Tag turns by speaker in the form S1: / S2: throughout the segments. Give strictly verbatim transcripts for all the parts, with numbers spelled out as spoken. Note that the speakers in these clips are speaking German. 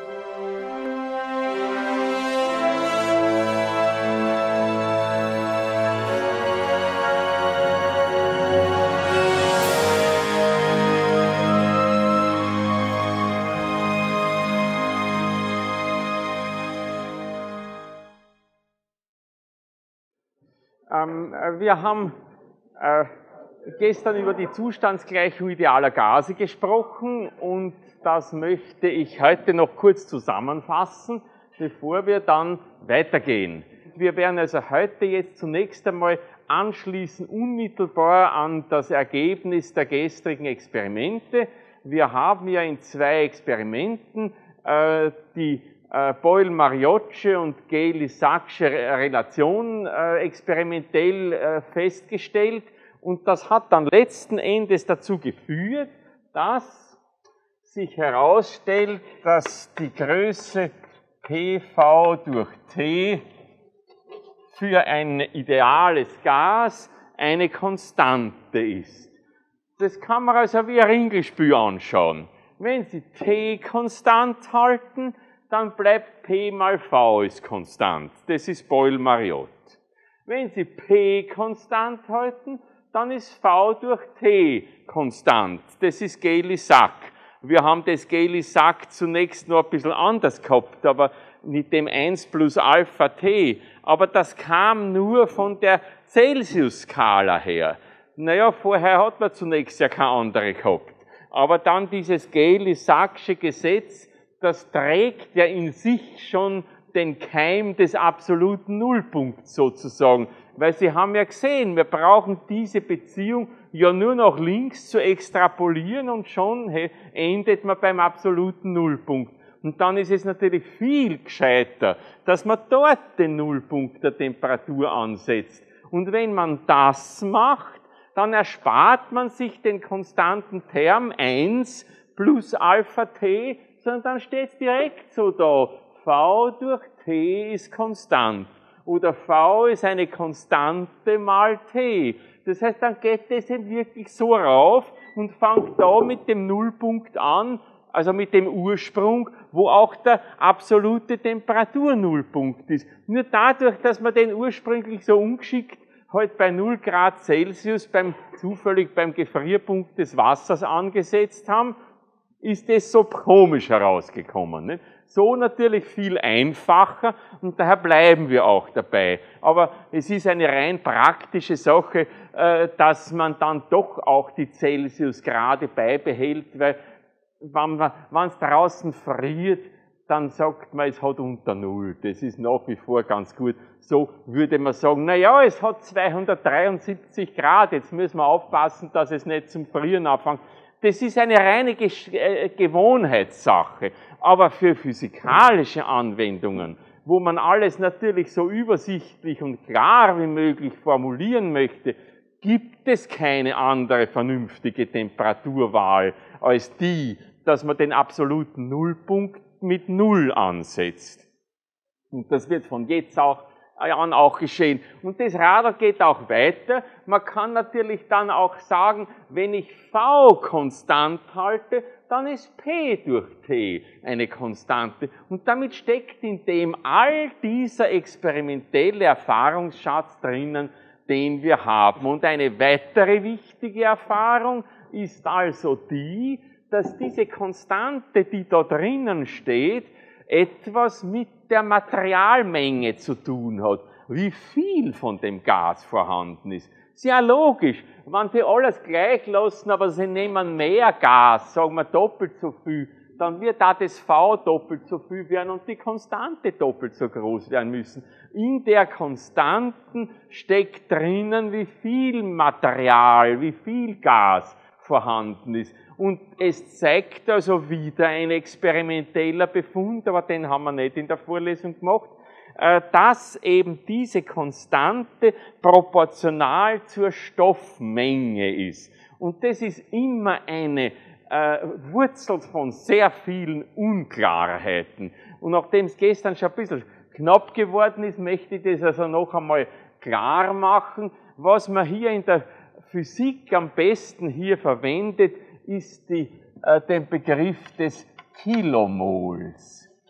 S1: Ähm, wir haben äh, gestern über die Zustandsgleichung idealer Gase gesprochen und das möchte ich heute noch kurz zusammenfassen, bevor wir dann weitergehen. Wir werden also heute jetzt zunächst einmal anschließen unmittelbar an das Ergebnis der gestrigen Experimente. Wir haben ja in zwei Experimenten äh, die äh, Boyle-Mariocce und Gay-Lussac'sche Relation äh, experimentell äh, festgestellt und das hat dann letzten Endes dazu geführt, dass sich herausstellt, dass die Größe P V durch T für ein ideales Gas eine Konstante ist. Das kann man also wie ein Ringelspiel anschauen. Wenn Sie T konstant halten, dann bleibt P mal V ist konstant. Das ist Boyle-Mariocce. Wenn Sie P konstant halten, dann ist V durch T konstant. Das ist Gay-Lussac. Wir haben das Gay-Lussac zunächst noch ein bisschen anders gehabt, aber mit dem eins plus Alpha T. Aber das kam nur von der Celsius-Skala her. Naja, vorher hat man zunächst ja keine andere gehabt. Aber dann dieses Gay-Lussac'sche Gesetz, das trägt ja in sich schon den Keim des absoluten Nullpunkts sozusagen. Weil Sie haben ja gesehen, wir brauchen diese Beziehung ja nur nach links zu extrapolieren und schon hey, endet man beim absoluten Nullpunkt. Und dann ist es natürlich viel gescheiter, dass man dort den Nullpunkt der Temperatur ansetzt. Und wenn man das macht, dann erspart man sich den konstanten Term eins plus Alpha T, sondern dann steht es direkt so da, V durch T ist konstant. Oder V ist eine Konstante mal T. Das heißt, dann geht das wirklich so rauf und fängt da mit dem Nullpunkt an, also mit dem Ursprung, wo auch der absolute Temperaturnullpunkt ist. Nur dadurch, dass man den ursprünglich so ungeschickt halt bei null Grad Celsius beim, zufällig beim Gefrierpunkt des Wassers angesetzt haben, ist das so komisch herausgekommen. Nicht? So natürlich viel einfacher und daher bleiben wir auch dabei. Aber es ist eine rein praktische Sache, dass man dann doch auch die Celsiusgrade beibehält, weil wenn es draußen friert, dann sagt man, es hat unter Null. Das ist nach wie vor ganz gut. So würde man sagen, na ja, es hat zweihundertdreiundsiebzig Grad, jetzt müssen wir aufpassen, dass es nicht zum Frieren anfängt. Das ist eine reine Gewohnheitssache. Aber für physikalische Anwendungen, wo man alles natürlich so übersichtlich und klar wie möglich formulieren möchte, gibt es keine andere vernünftige Temperaturwahl als die, dass man den absoluten Nullpunkt mit Null ansetzt. Und das wird von jetzt auch an auch geschehen. Und das Radar geht auch weiter. Man kann natürlich dann auch sagen, wenn ich V konstant halte, dann ist P durch T eine Konstante. Und damit steckt in dem all dieser experimentelle Erfahrungsschatz drinnen, den wir haben. Und eine weitere wichtige Erfahrung ist also die, dass diese Konstante, die da drinnen steht, etwas mit der Materialmenge zu tun hat, wie viel von dem Gas vorhanden ist. Sehr logisch, wenn die alles gleich lassen, aber sie nehmen mehr Gas, sagen wir doppelt so viel, dann wird da das V doppelt so viel werden und die Konstante doppelt so groß werden müssen. In der Konstanten steckt drinnen, wie viel Material, wie viel Gas vorhanden ist. Und es zeigt also wieder ein experimenteller Befund, aber den haben wir nicht in der Vorlesung gemacht, dass eben diese Konstante proportional zur Stoffmenge ist. Und das ist immer eine äh, Wurzel von sehr vielen Unklarheiten. Und nachdem es gestern schon ein bisschen knapp geworden ist, möchte ich das also noch einmal klar machen. Was man hier in der Physik am besten hier verwendet, ist die, äh, den Begriff des Kilomols.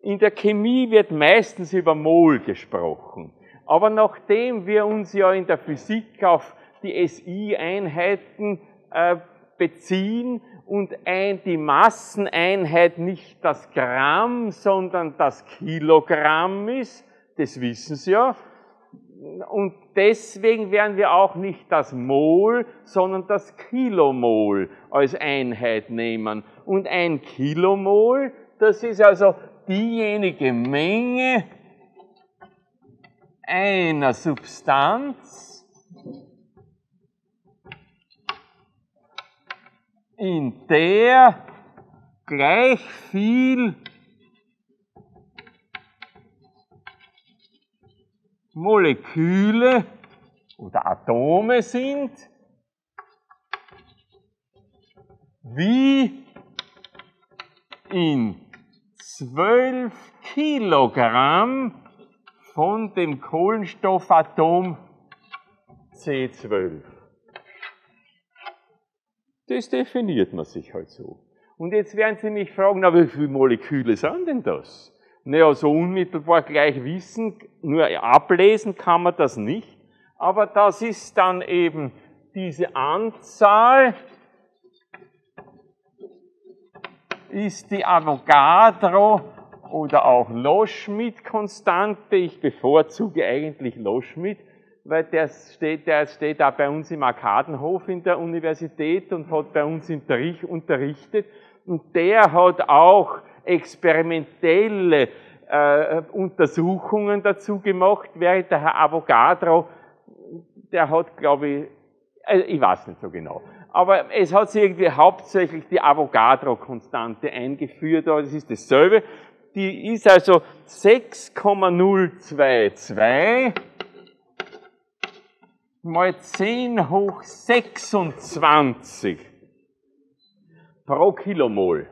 S1: In der Chemie wird meistens über Mol gesprochen. Aber nachdem wir uns ja in der Physik auf die S I-Einheiten äh, beziehen und ein, die Masseneinheit nicht das Gramm, sondern das Kilogramm ist, das wissen Sie ja, und deswegen werden wir auch nicht das Mol, sondern das Kilomol als Einheit nehmen. Und ein Kilomol, das ist also diejenige Menge einer Substanz, in der gleich viel Moleküle oder Atome sind, wie in zwölf Kilogramm von dem Kohlenstoffatom C zwölf. Das definiert man sich halt so. Und jetzt werden Sie mich fragen, na, wie viele Moleküle sind denn das? Naja, so unmittelbar gleich wissen, nur ablesen kann man das nicht. Aber das ist dann eben diese Anzahl, ist die Avogadro oder auch Loschmidt-Konstante. Ich bevorzuge eigentlich Loschmidt, weil der steht, der steht da bei uns im Arkadenhof in der Universität und hat bei uns unterrichtet. Und der hat auch experimentelle äh, Untersuchungen dazu gemacht, während der Herr Avogadro, der hat, glaube ich, äh, ich weiß nicht so genau, aber es hat sich irgendwie hauptsächlich die Avogadro-Konstante eingeführt, aber das ist dasselbe. Die ist also sechs Komma null zwei zwei mal zehn hoch sechsundzwanzig pro Kilomol.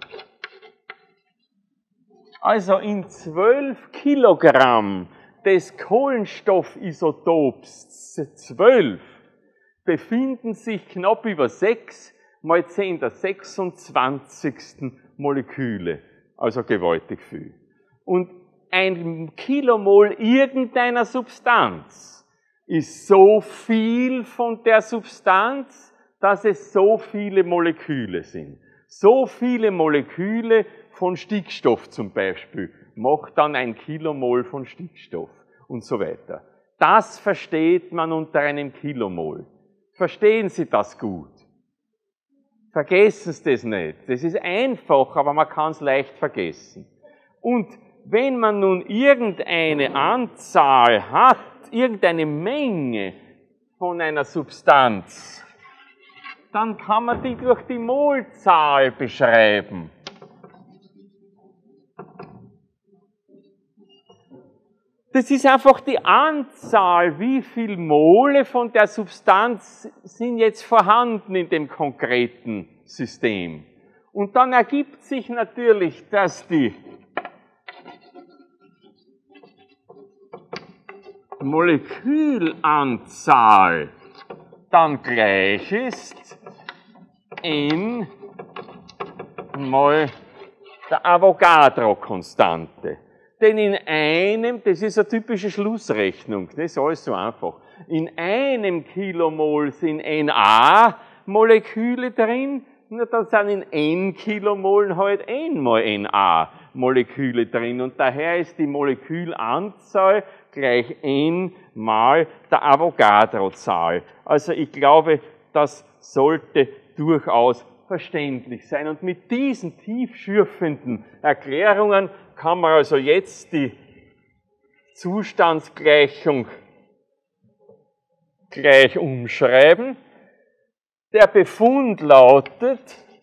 S1: Also in zwölf Kilogramm des Kohlenstoffisotops zwölf befinden sich knapp über sechs mal zehn der sechsundzwanzigsten Moleküle. Also gewaltig viel. Und ein Kilomol irgendeiner Substanz ist so viel von der Substanz, dass es so viele Moleküle sind. So viele Moleküle von Stickstoff zum Beispiel macht dann ein Kilomol von Stickstoff und so weiter. Das versteht man unter einem Kilomol. Verstehen Sie das gut? Vergessen Sie das nicht. Das ist einfach, aber man kann es leicht vergessen. Und wenn man nun irgendeine Anzahl hat, irgendeine Menge von einer Substanz, dann kann man die durch die Molzahl beschreiben. Das ist einfach die Anzahl, wie viel Mole von der Substanz sind jetzt vorhanden in dem konkreten System. Und dann ergibt sich natürlich, dass die Molekülanzahl dann gleich ist n mal der Avogadro-Konstante. Denn in einem, das ist eine typische Schlussrechnung, das ist alles so einfach, in einem Kilomol sind Na Moleküle drin, nur dann sind in n Kilomolen halt n mal Na Moleküle drin. Und daher ist die Molekülanzahl gleich n mal der Avogadro-Zahl. Also ich glaube, das sollte durchaus verständlich sein. Und mit diesen tiefschürfenden Erklärungen kann man also jetzt die Zustandsgleichung gleich umschreiben. Der Befund lautet,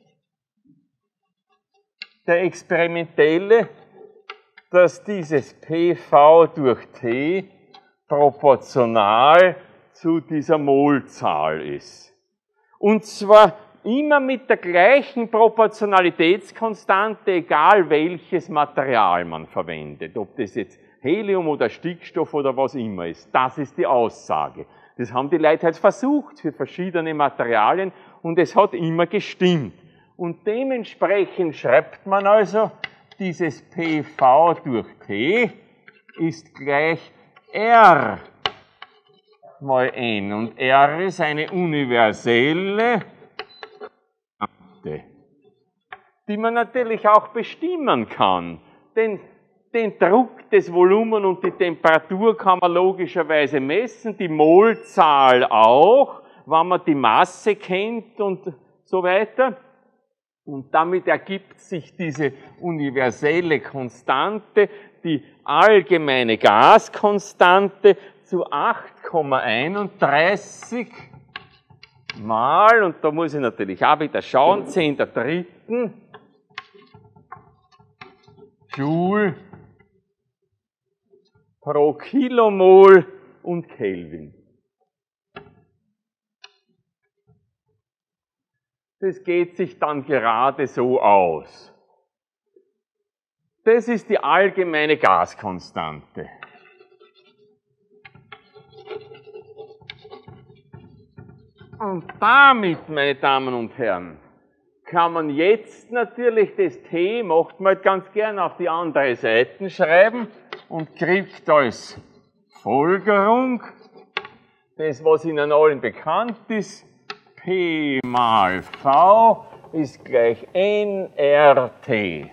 S1: der experimentelle, dass dieses P V durch T proportional zu dieser Molzahl ist. Und zwar immer mit der gleichen Proportionalitätskonstante, egal welches Material man verwendet. Ob das jetzt Helium oder Stickstoff oder was immer ist. Das ist die Aussage. Das haben die Leute halt versucht für verschiedene Materialien und es hat immer gestimmt. Und dementsprechend schreibt man also dieses P V durch T ist gleich R mal N. Und R ist eine universelle Konstante, die man natürlich auch bestimmen kann. Denn den Druck, das Volumen und die Temperatur kann man logischerweise messen, die Molzahl auch, wenn man die Masse kennt und so weiter. Und damit ergibt sich diese universelle Konstante, die allgemeine Gaskonstante, zu acht Komma einunddreißig mal, und da muss ich natürlich auch wieder schauen, zehn der dritten Joule pro Kilomol und Kelvin. Das geht sich dann gerade so aus. Das ist die allgemeine Gaskonstante. Und damit, meine Damen und Herren, kann man jetzt natürlich das T, macht man halt ganz gern auf die andere Seite schreiben und kriegt als Folgerung das, was Ihnen allen bekannt ist, P mal V ist gleich N R T.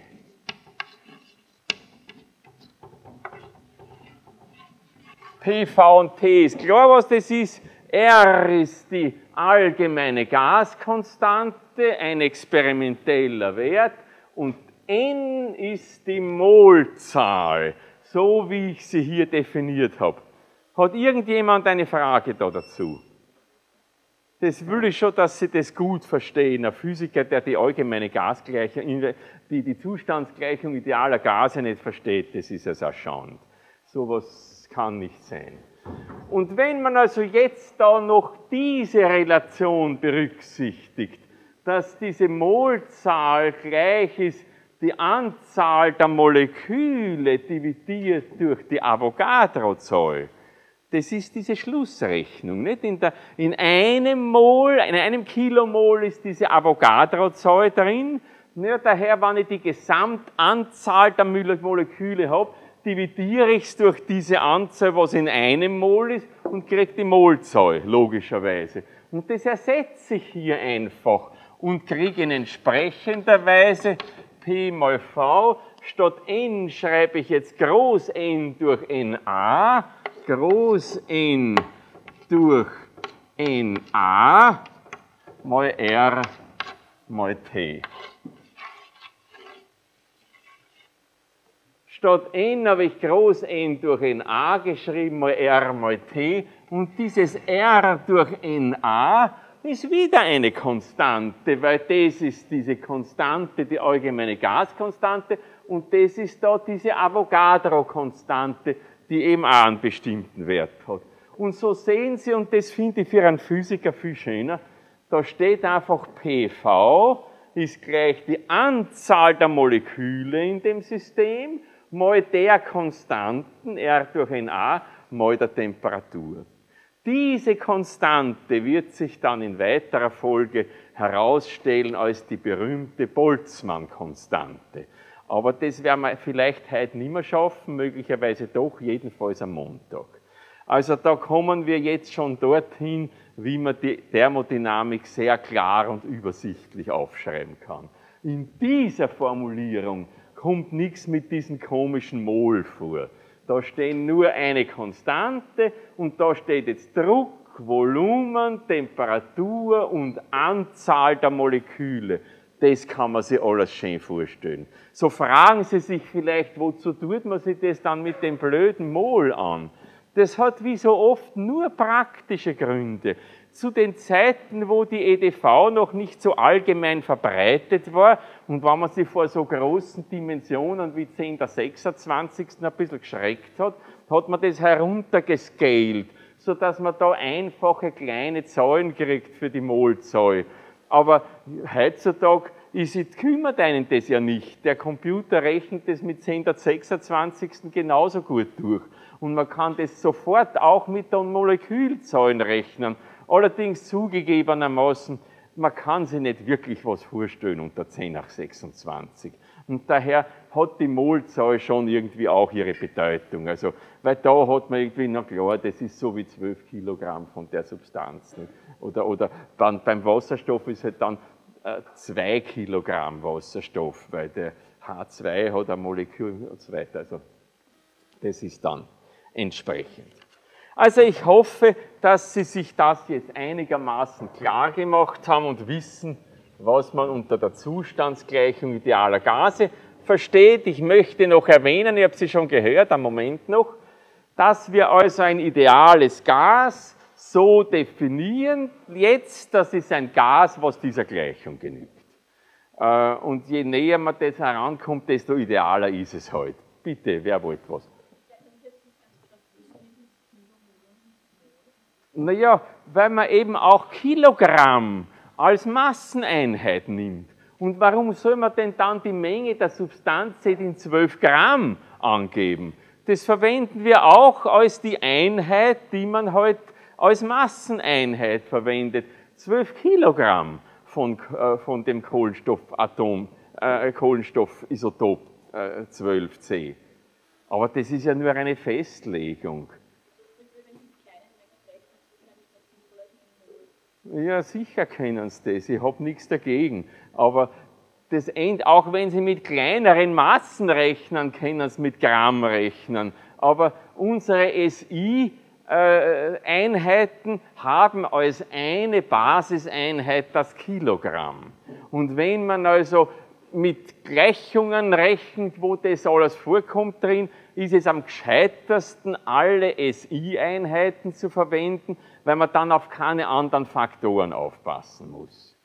S1: P V und T ist klar, was das ist. R ist die allgemeine Gaskonstante, ein experimenteller Wert, und N ist die Molzahl, so wie ich sie hier definiert habe. Hat irgendjemand eine Frage da dazu? Das will ich schon, dass Sie das gut verstehen. Ein Physiker, der die allgemeine Gasgleichung, die, die Zustandsgleichung idealer Gase nicht versteht, das ist also erschauend. So was kann nicht sein. Und wenn man also jetzt da noch diese Relation berücksichtigt, dass diese Molzahl gleich ist die Anzahl der Moleküle dividiert durch die Avogadro-Zahl, das ist diese Schlussrechnung. Nicht? In, der, in einem Mol, in einem Kilomol ist diese Avogadro-Zahl drin. Ja, daher, wenn ich die Gesamtanzahl der Moleküle habe, dividiere ich es durch diese Anzahl, was in einem Mol ist, und kriege die Molzahl, logischerweise. Und das ersetze ich hier einfach und kriege in entsprechender Weise P mal V, statt N schreibe ich jetzt Groß N durch N A, Groß N durch N A mal R mal T. Statt N habe ich Groß N durch N A geschrieben, mal R mal T. Und dieses R durch N A ist wieder eine Konstante, weil das ist diese Konstante, die allgemeine Gaskonstante, und das ist da diese Avogadro-Konstante, die eben auch einen bestimmten Wert hat. Und so sehen Sie, und das finde ich für einen Physiker viel schöner, da steht einfach P V ist gleich die Anzahl der Moleküle in dem System mal der Konstanten, R durch N A, mal der Temperatur. Diese Konstante wird sich dann in weiterer Folge herausstellen als die berühmte Boltzmann-Konstante. Aber das werden wir vielleicht heute nicht mehr schaffen, möglicherweise doch, jedenfalls am Montag. Also da kommen wir jetzt schon dorthin, wie man die Thermodynamik sehr klar und übersichtlich aufschreiben kann. In dieser Formulierung kommt nichts mit diesen komischen Mol vor. Da stehen nur eine Konstante und da steht jetzt Druck, Volumen, Temperatur und Anzahl der Moleküle. Das kann man sich alles schön vorstellen. So fragen Sie sich vielleicht, wozu tut man sich das dann mit dem blöden Mol an? Das hat wie so oft nur praktische Gründe. Zu den Zeiten, wo die E D V noch nicht so allgemein verbreitet war und wenn man sich vor so großen Dimensionen wie zehn der sechsundzwanzigsten ein bisschen geschreckt hat, hat man das heruntergescaled, sodass man da einfache kleine Zahlen kriegt für die Molzahl. Aber heutzutage ist, es kümmert einen das ja nicht. Der Computer rechnet das mit zehn der sechsundzwanzigsten genauso gut durch. Und man kann das sofort auch mit den Molekülzahlen rechnen. Allerdings zugegebenermaßen, man kann sich nicht wirklich was vorstellen unter zehn nach sechsundzwanzig. Und daher hat die Molzahl schon irgendwie auch ihre Bedeutung. Also, weil da hat man irgendwie, na klar, das ist so wie zwölf Kilogramm von der Substanz. Nicht? Oder, oder dann beim Wasserstoff ist halt dann äh, zwei Kilogramm Wasserstoff, weil der H zwei hat ein Molekül und so weiter. Also, das ist dann entsprechend. Also ich hoffe, dass Sie sich das jetzt einigermaßen klar gemacht haben und wissen, was man unter der Zustandsgleichung idealer Gase versteht. Ich möchte noch erwähnen, ich habe Sie schon gehört, am Moment noch, dass wir also ein ideales Gas so definieren, jetzt, das ist ein Gas, was dieser Gleichung genügt. Und je näher man das herankommt, desto idealer ist es halt. Bitte, wer wollte was? Naja, weil man eben auch Kilogramm als Masseneinheit nimmt. Und warum soll man denn dann die Menge der Substanz in zwölf Gramm angeben? Das verwenden wir auch als die Einheit, die man halt als Masseneinheit verwendet. zwölf Kilogramm von, äh, von dem Kohlenstoffatom, äh, Kohlenstoffisotop äh, zwölf c. Aber das ist ja nur eine Festlegung. Ja, sicher können Sie das, ich habe nichts dagegen. Aber das End, auch wenn Sie mit kleineren Massen rechnen, können Sie mit Gramm rechnen. Aber unsere S I-Einheiten haben als eine Basiseinheit das Kilogramm. Und wenn man also mit Gleichungen rechnet, wo das alles vorkommt drin, ist es am gescheitersten, alle S I-Einheiten zu verwenden, weil man dann auf keine anderen Faktoren aufpassen muss.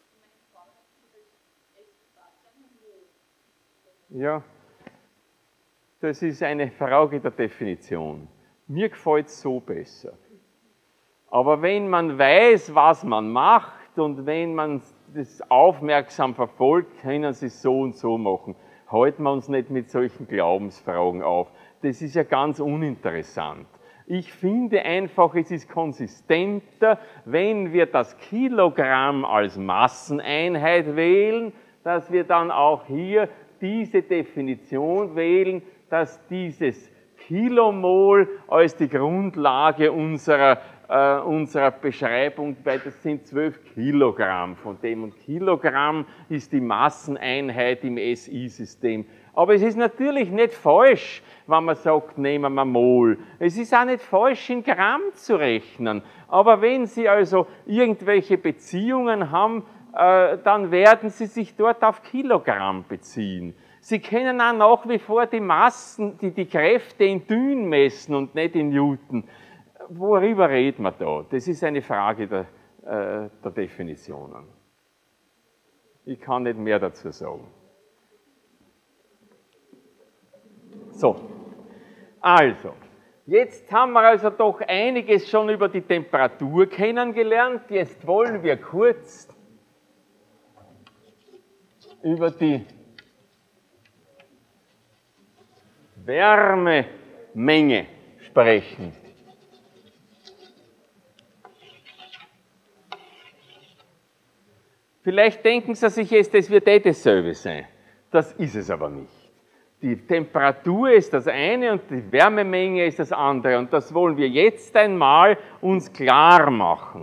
S1: Ja, das ist eine Frage der Definition. Mir gefällt es so besser. Aber wenn man weiß, was man macht und wenn man das aufmerksam verfolgt, können Sie es so und so machen. Halten wir uns nicht mit solchen Glaubensfragen auf. Das ist ja ganz uninteressant. Ich finde einfach, es ist konsistenter, wenn wir das Kilogramm als Masseneinheit wählen, dass wir dann auch hier diese Definition wählen, dass dieses Kilomol als die Grundlage unserer, äh, unserer Beschreibung, weil das sind zwölf Kilogramm von dem und Kilogramm ist die Masseneinheit im S I-System. Aber es ist natürlich nicht falsch, wenn man sagt, nehmen wir Mol. Es ist auch nicht falsch, in Gramm zu rechnen. Aber wenn Sie also irgendwelche Beziehungen haben, äh, dann werden Sie sich dort auf Kilogramm beziehen. Sie können auch nach wie vor die Massen, die, die Kräfte in Dünn messen und nicht in Newton. Worüber reden wir da? Das ist eine Frage der, äh, der Definitionen. Ich kann nicht mehr dazu sagen. So, also, jetzt haben wir also doch einiges schon über die Temperatur kennengelernt. Jetzt wollen wir kurz über die Wärmemenge sprechen. Vielleicht denken Sie sich jetzt, das wird eh dasselbe sein. Das ist es aber nicht. Die Temperatur ist das eine und die Wärmemenge ist das andere. Und das wollen wir jetzt einmal uns klar machen.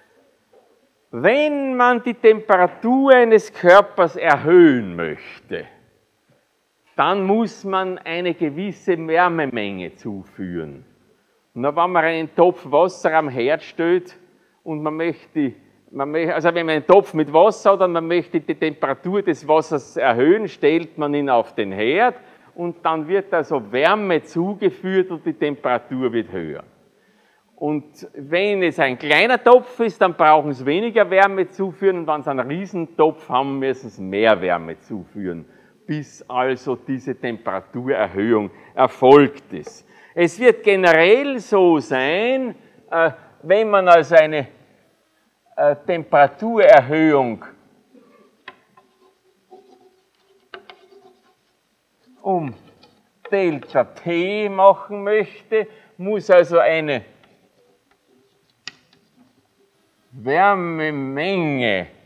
S1: Wenn man die Temperatur eines Körpers erhöhen möchte, dann muss man eine gewisse Wärmemenge zuführen. Und wenn man einen Topf Wasser am Herd stellt und man möchte, man möchte, also wenn man einen Topf mit Wasser hat und man möchte die Temperatur des Wassers erhöhen, stellt man ihn auf den Herd und dann wird also Wärme zugeführt und die Temperatur wird höher. Und wenn es ein kleiner Topf ist, dann brauchen Sie weniger Wärme zuführen und wenn Sie einen Riesentopf haben, müssen Sie mehr Wärme zuführen, bis also diese Temperaturerhöhung erfolgt ist. Es wird generell so sein, äh, wenn man also eine äh, Temperaturerhöhung um Delta T machen möchte, muss also eine Wärmemenge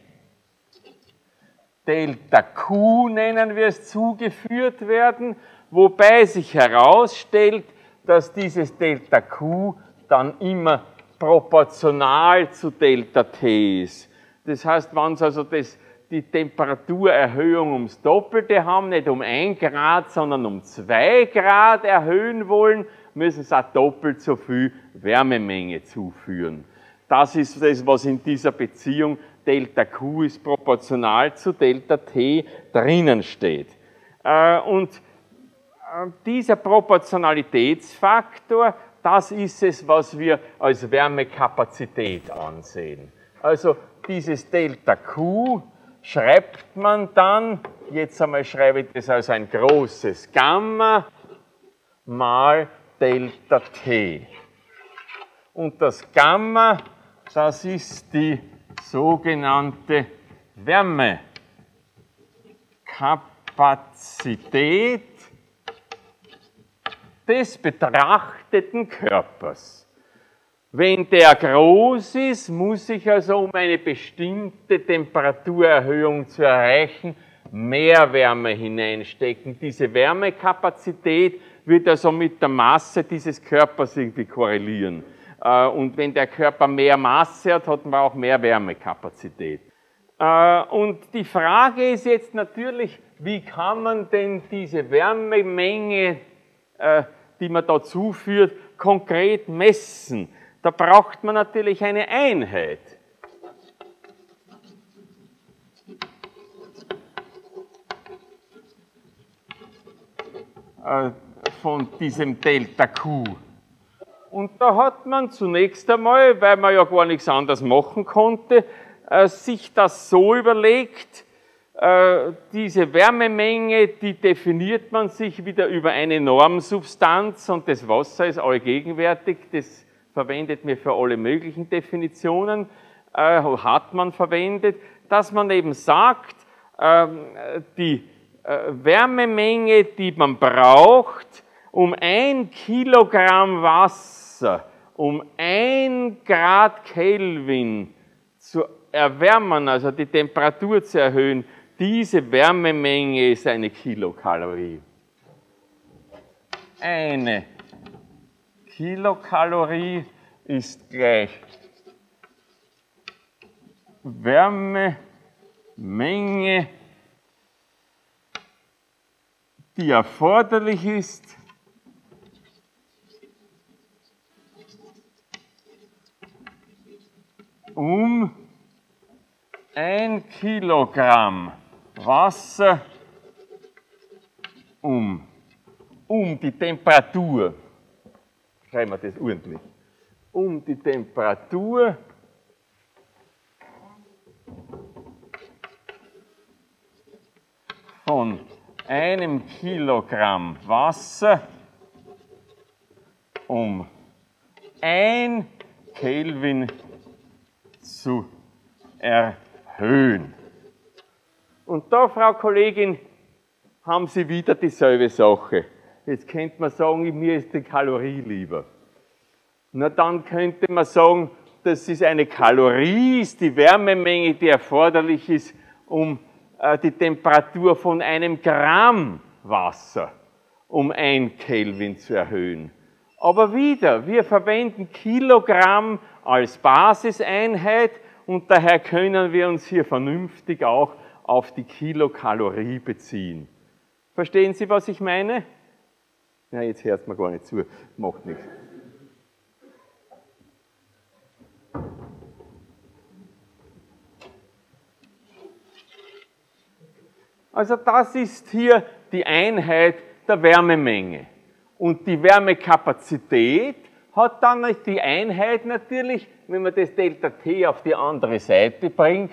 S1: Delta Q, nennen wir es, zugeführt werden, wobei sich herausstellt, dass dieses Delta Q dann immer proportional zu Delta T ist. Das heißt, wenn Sie also das, die Temperaturerhöhung ums Doppelte haben, nicht um ein Grad, sondern um zwei Grad erhöhen wollen, müssen Sie auch doppelt so viel Wärmemenge zuführen. Das ist das, was in dieser Beziehung Delta Q ist proportional zu Delta T drinnen steht. Und dieser Proportionalitätsfaktor, das ist es, was wir als Wärmekapazität ansehen. Also dieses Delta Q schreibt man dann, jetzt einmal schreibe ich das als ein großes Gamma mal Delta T. Und das Gamma, das ist die sogenannte Wärmekapazität des betrachteten Körpers. Wenn der groß ist, muss ich also, um eine bestimmte Temperaturerhöhung zu erreichen, mehr Wärme hineinstecken. Diese Wärmekapazität wird also mit der Masse dieses Körpers irgendwie korrelieren. Und wenn der Körper mehr Masse hat, hat man auch mehr Wärmekapazität. Und die Frage ist jetzt natürlich, wie kann man denn diese Wärmemenge, die man da zuführt, konkret messen? Da braucht man natürlich eine Einheit. Von diesem Delta Q. Und da hat man zunächst einmal, weil man ja gar nichts anderes machen konnte, sich das so überlegt, diese Wärmemenge, die definiert man sich wieder über eine Normsubstanz und das Wasser ist allgegenwärtig, das verwendet man für alle möglichen Definitionen, hat man verwendet, dass man eben sagt, die Wärmemenge, die man braucht, um ein Kilogramm Wasser, um ein Grad Kelvin zu erwärmen, also die Temperatur zu erhöhen, diese Wärmemenge ist eine Kilokalorie. Eine Kilokalorie ist gleich Wärmemenge, die erforderlich ist, um ein Kilogramm Wasser um, um die Temperatur, schreiben wir das ordentlich, um die Temperatur von einem Kilogramm Wasser um ein Kelvin zu erhöhen. Und da, Frau Kollegin, haben Sie wieder dieselbe Sache. Jetzt könnte man sagen, mir ist die Kalorie lieber. Na, dann könnte man sagen, das ist eine Kalorie, ist die Wärmemenge, die erforderlich ist, um äh, die Temperatur von einem Gramm Wasser um ein Kelvin zu erhöhen. Aber wieder, wir verwenden Kilogramm als Basiseinheit und daher können wir uns hier vernünftig auch auf die Kilokalorie beziehen. Verstehen Sie, was ich meine? Ja, jetzt hört man gar nicht zu, macht nichts. Also das ist hier die Einheit der Wärmemenge. Und die Wärmekapazität hat dann die Einheit natürlich, wenn man das Delta T auf die andere Seite bringt,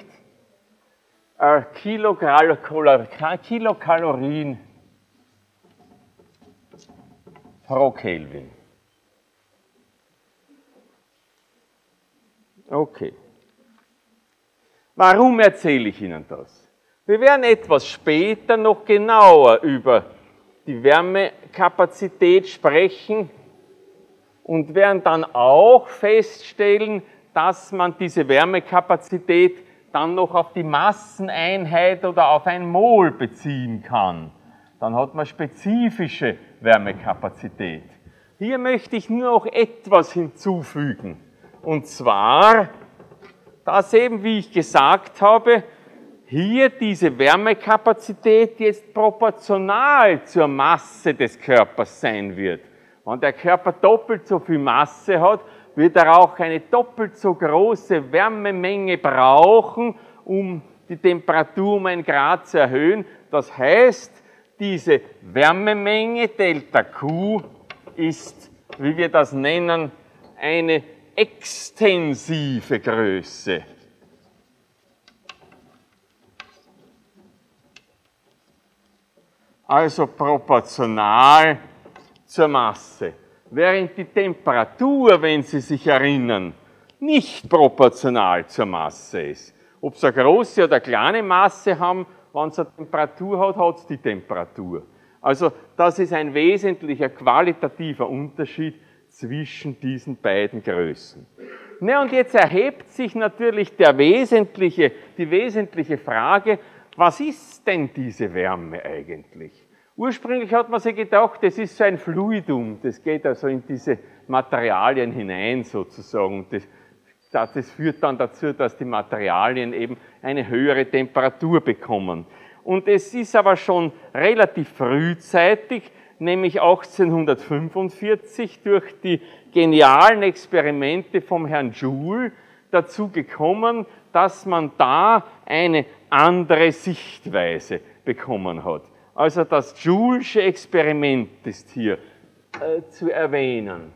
S1: Kilokalorien pro Kelvin. Okay. Warum erzähle ich Ihnen das? Wir werden etwas später noch genauer über die Wärmekapazität sprechen und werden dann auch feststellen, dass man diese Wärmekapazität dann noch auf die Masseneinheit oder auf ein Mol beziehen kann. Dann hat man spezifische Wärmekapazität. Hier möchte ich nur noch etwas hinzufügen. Und zwar, dass eben, wie ich gesagt habe, hier diese Wärmekapazität jetzt proportional zur Masse des Körpers sein wird. Wenn der Körper doppelt so viel Masse hat, wird er auch eine doppelt so große Wärmemenge brauchen, um die Temperatur um ein Grad zu erhöhen. Das heißt, diese Wärmemenge Delta Q ist, wie wir das nennen, eine extensive Größe. Also proportional zur Masse. Während die Temperatur, wenn Sie sich erinnern, nicht proportional zur Masse ist. Ob Sie eine große oder eine kleine Masse haben, wenn es eine Temperatur hat, hat es die Temperatur. Also das ist ein wesentlicher qualitativer Unterschied zwischen diesen beiden Größen. Ne, und jetzt erhebt sich natürlich der wesentliche, die wesentliche Frage, was ist denn diese Wärme eigentlich? Ursprünglich hat man sich gedacht, das ist so ein Fluidum, das geht also in diese Materialien hinein sozusagen. Das, das führt dann dazu, dass die Materialien eben eine höhere Temperatur bekommen. Und es ist aber schon relativ frühzeitig, nämlich achtzehnhundertfünfundvierzig, durch die genialen Experimente vom Herrn Joule dazu gekommen, dass man da eine andere Sichtweise bekommen hat. Also das Joulesche Experiment ist hier äh, zu erwähnen.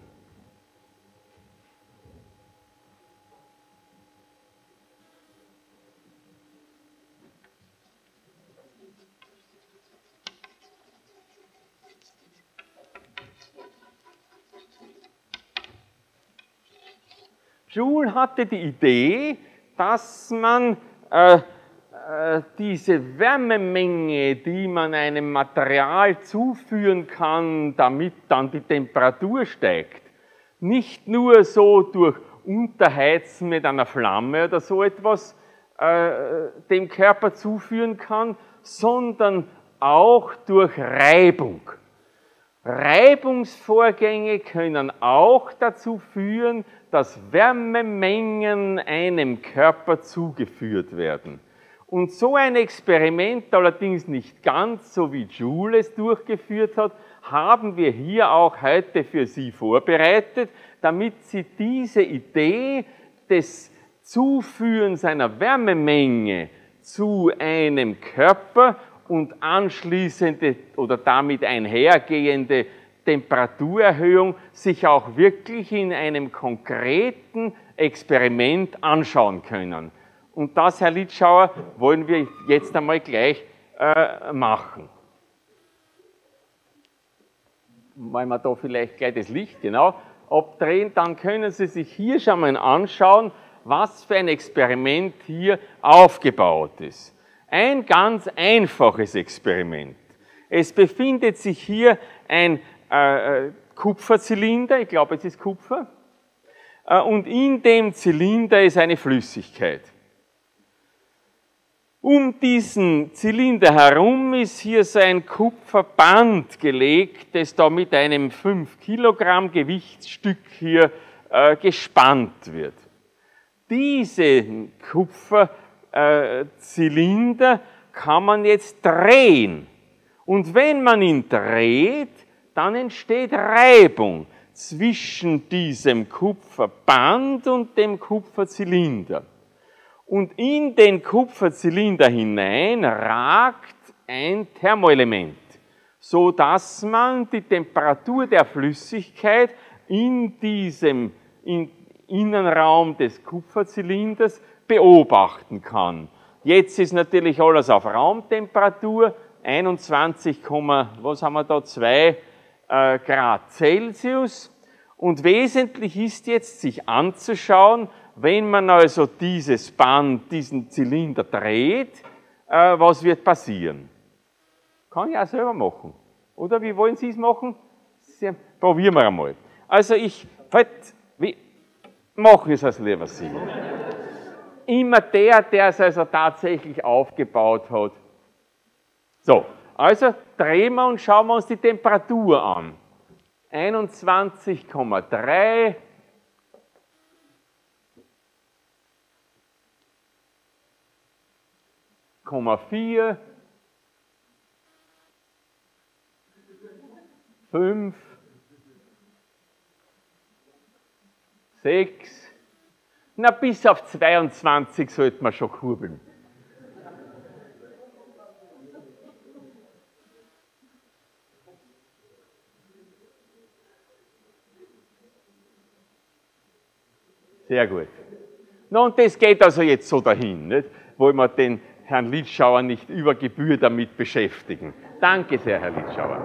S1: Joule hatte die Idee, dass man äh, äh, diese Wärmemenge, die man einem Material zuführen kann, damit dann die Temperatur steigt, nicht nur so durch Unterheizen mit einer Flamme oder so etwas äh, dem Körper zuführen kann, sondern auch durch Reibung. Reibungsvorgänge können auch dazu führen, dass Wärmemengen einem Körper zugeführt werden. Und so ein Experiment, allerdings nicht ganz so wie Joule es durchgeführt hat, haben wir hier auch heute für Sie vorbereitet, damit Sie diese Idee des Zuführens einer Wärmemenge zu einem Körper und anschließende oder damit einhergehende Temperaturerhöhung sich auch wirklich in einem konkreten Experiment anschauen können. Und das, Herr Litschauer, wollen wir jetzt einmal gleich äh, machen. Wollen wir da vielleicht gleich das Licht genau abdrehen, dann können Sie sich hier schon mal anschauen, was für ein Experiment hier aufgebaut ist. Ein ganz einfaches Experiment. Es befindet sich hier ein äh, Kupferzylinder, ich glaube, es ist Kupfer, äh, und in dem Zylinder ist eine Flüssigkeit. Um diesen Zylinder herum ist hier so ein Kupferband gelegt, das da mit einem fünf Kilogramm Gewichtsstück hier äh, gespannt wird. Diese Kupferzylinder kann man jetzt drehen. Und wenn man ihn dreht, dann entsteht Reibung zwischen diesem Kupferband und dem Kupferzylinder. Und in den Kupferzylinder hinein ragt ein Thermoelement, so dass man die Temperatur der Flüssigkeit in diesem in Innenraum des Kupferzylinders beobachten kann. Jetzt ist natürlich alles auf Raumtemperatur, einundzwanzig, was haben wir da, zwei äh, Grad Celsius. Und wesentlich ist jetzt, sich anzuschauen, wenn man also dieses Band, diesen Zylinder dreht, äh, was wird passieren? Kann ich auch selber machen. Oder wie wollen Sie es machen? Sie, probieren wir einmal. Also ich, halt, wie, machen es als lieber Sie. immer der, der es also tatsächlich aufgebaut hat. So, also drehen wir und schauen wir uns die Temperatur an. einundzwanzig Komma drei Komma vier fünf sechs, na bis auf zweiundzwanzig sollte man schon kurbeln. Sehr gut. Na und das geht also jetzt so dahin, nicht? Wollen wir den Herrn Litschauer nicht über Gebühr damit beschäftigen. Danke sehr, Herr Litschauer.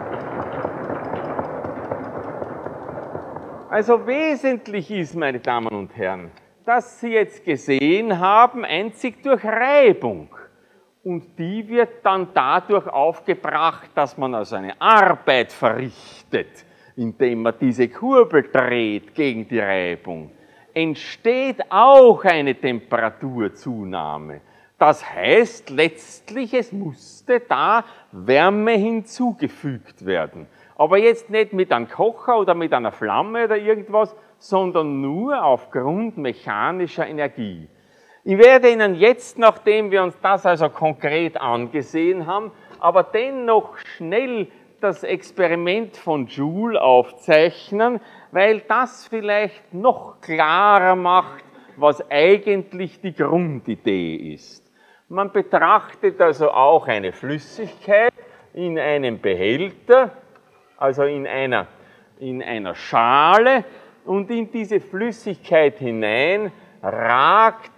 S1: Also wesentlich ist, meine Damen und Herren, dass Sie jetzt gesehen haben, einzig durch Reibung. Und die wird dann dadurch aufgebracht, dass man also eine Arbeit verrichtet, indem man diese Kurbel dreht gegen die Reibung. Entsteht auch eine Temperaturzunahme. Das heißt letztlich, es musste da Wärme hinzugefügt werden. Aber jetzt nicht mit einem Kocher oder mit einer Flamme oder irgendwas, sondern nur aufgrund mechanischer Energie. Ich werde Ihnen jetzt, nachdem wir uns das also konkret angesehen haben, aber dennoch schnell das Experiment von Joule aufzeichnen, weil das vielleicht noch klarer macht, was eigentlich die Grundidee ist. Man betrachtet also auch eine Flüssigkeit in einem Behälter, also in einer, in einer Schale, und in diese Flüssigkeit hinein ragt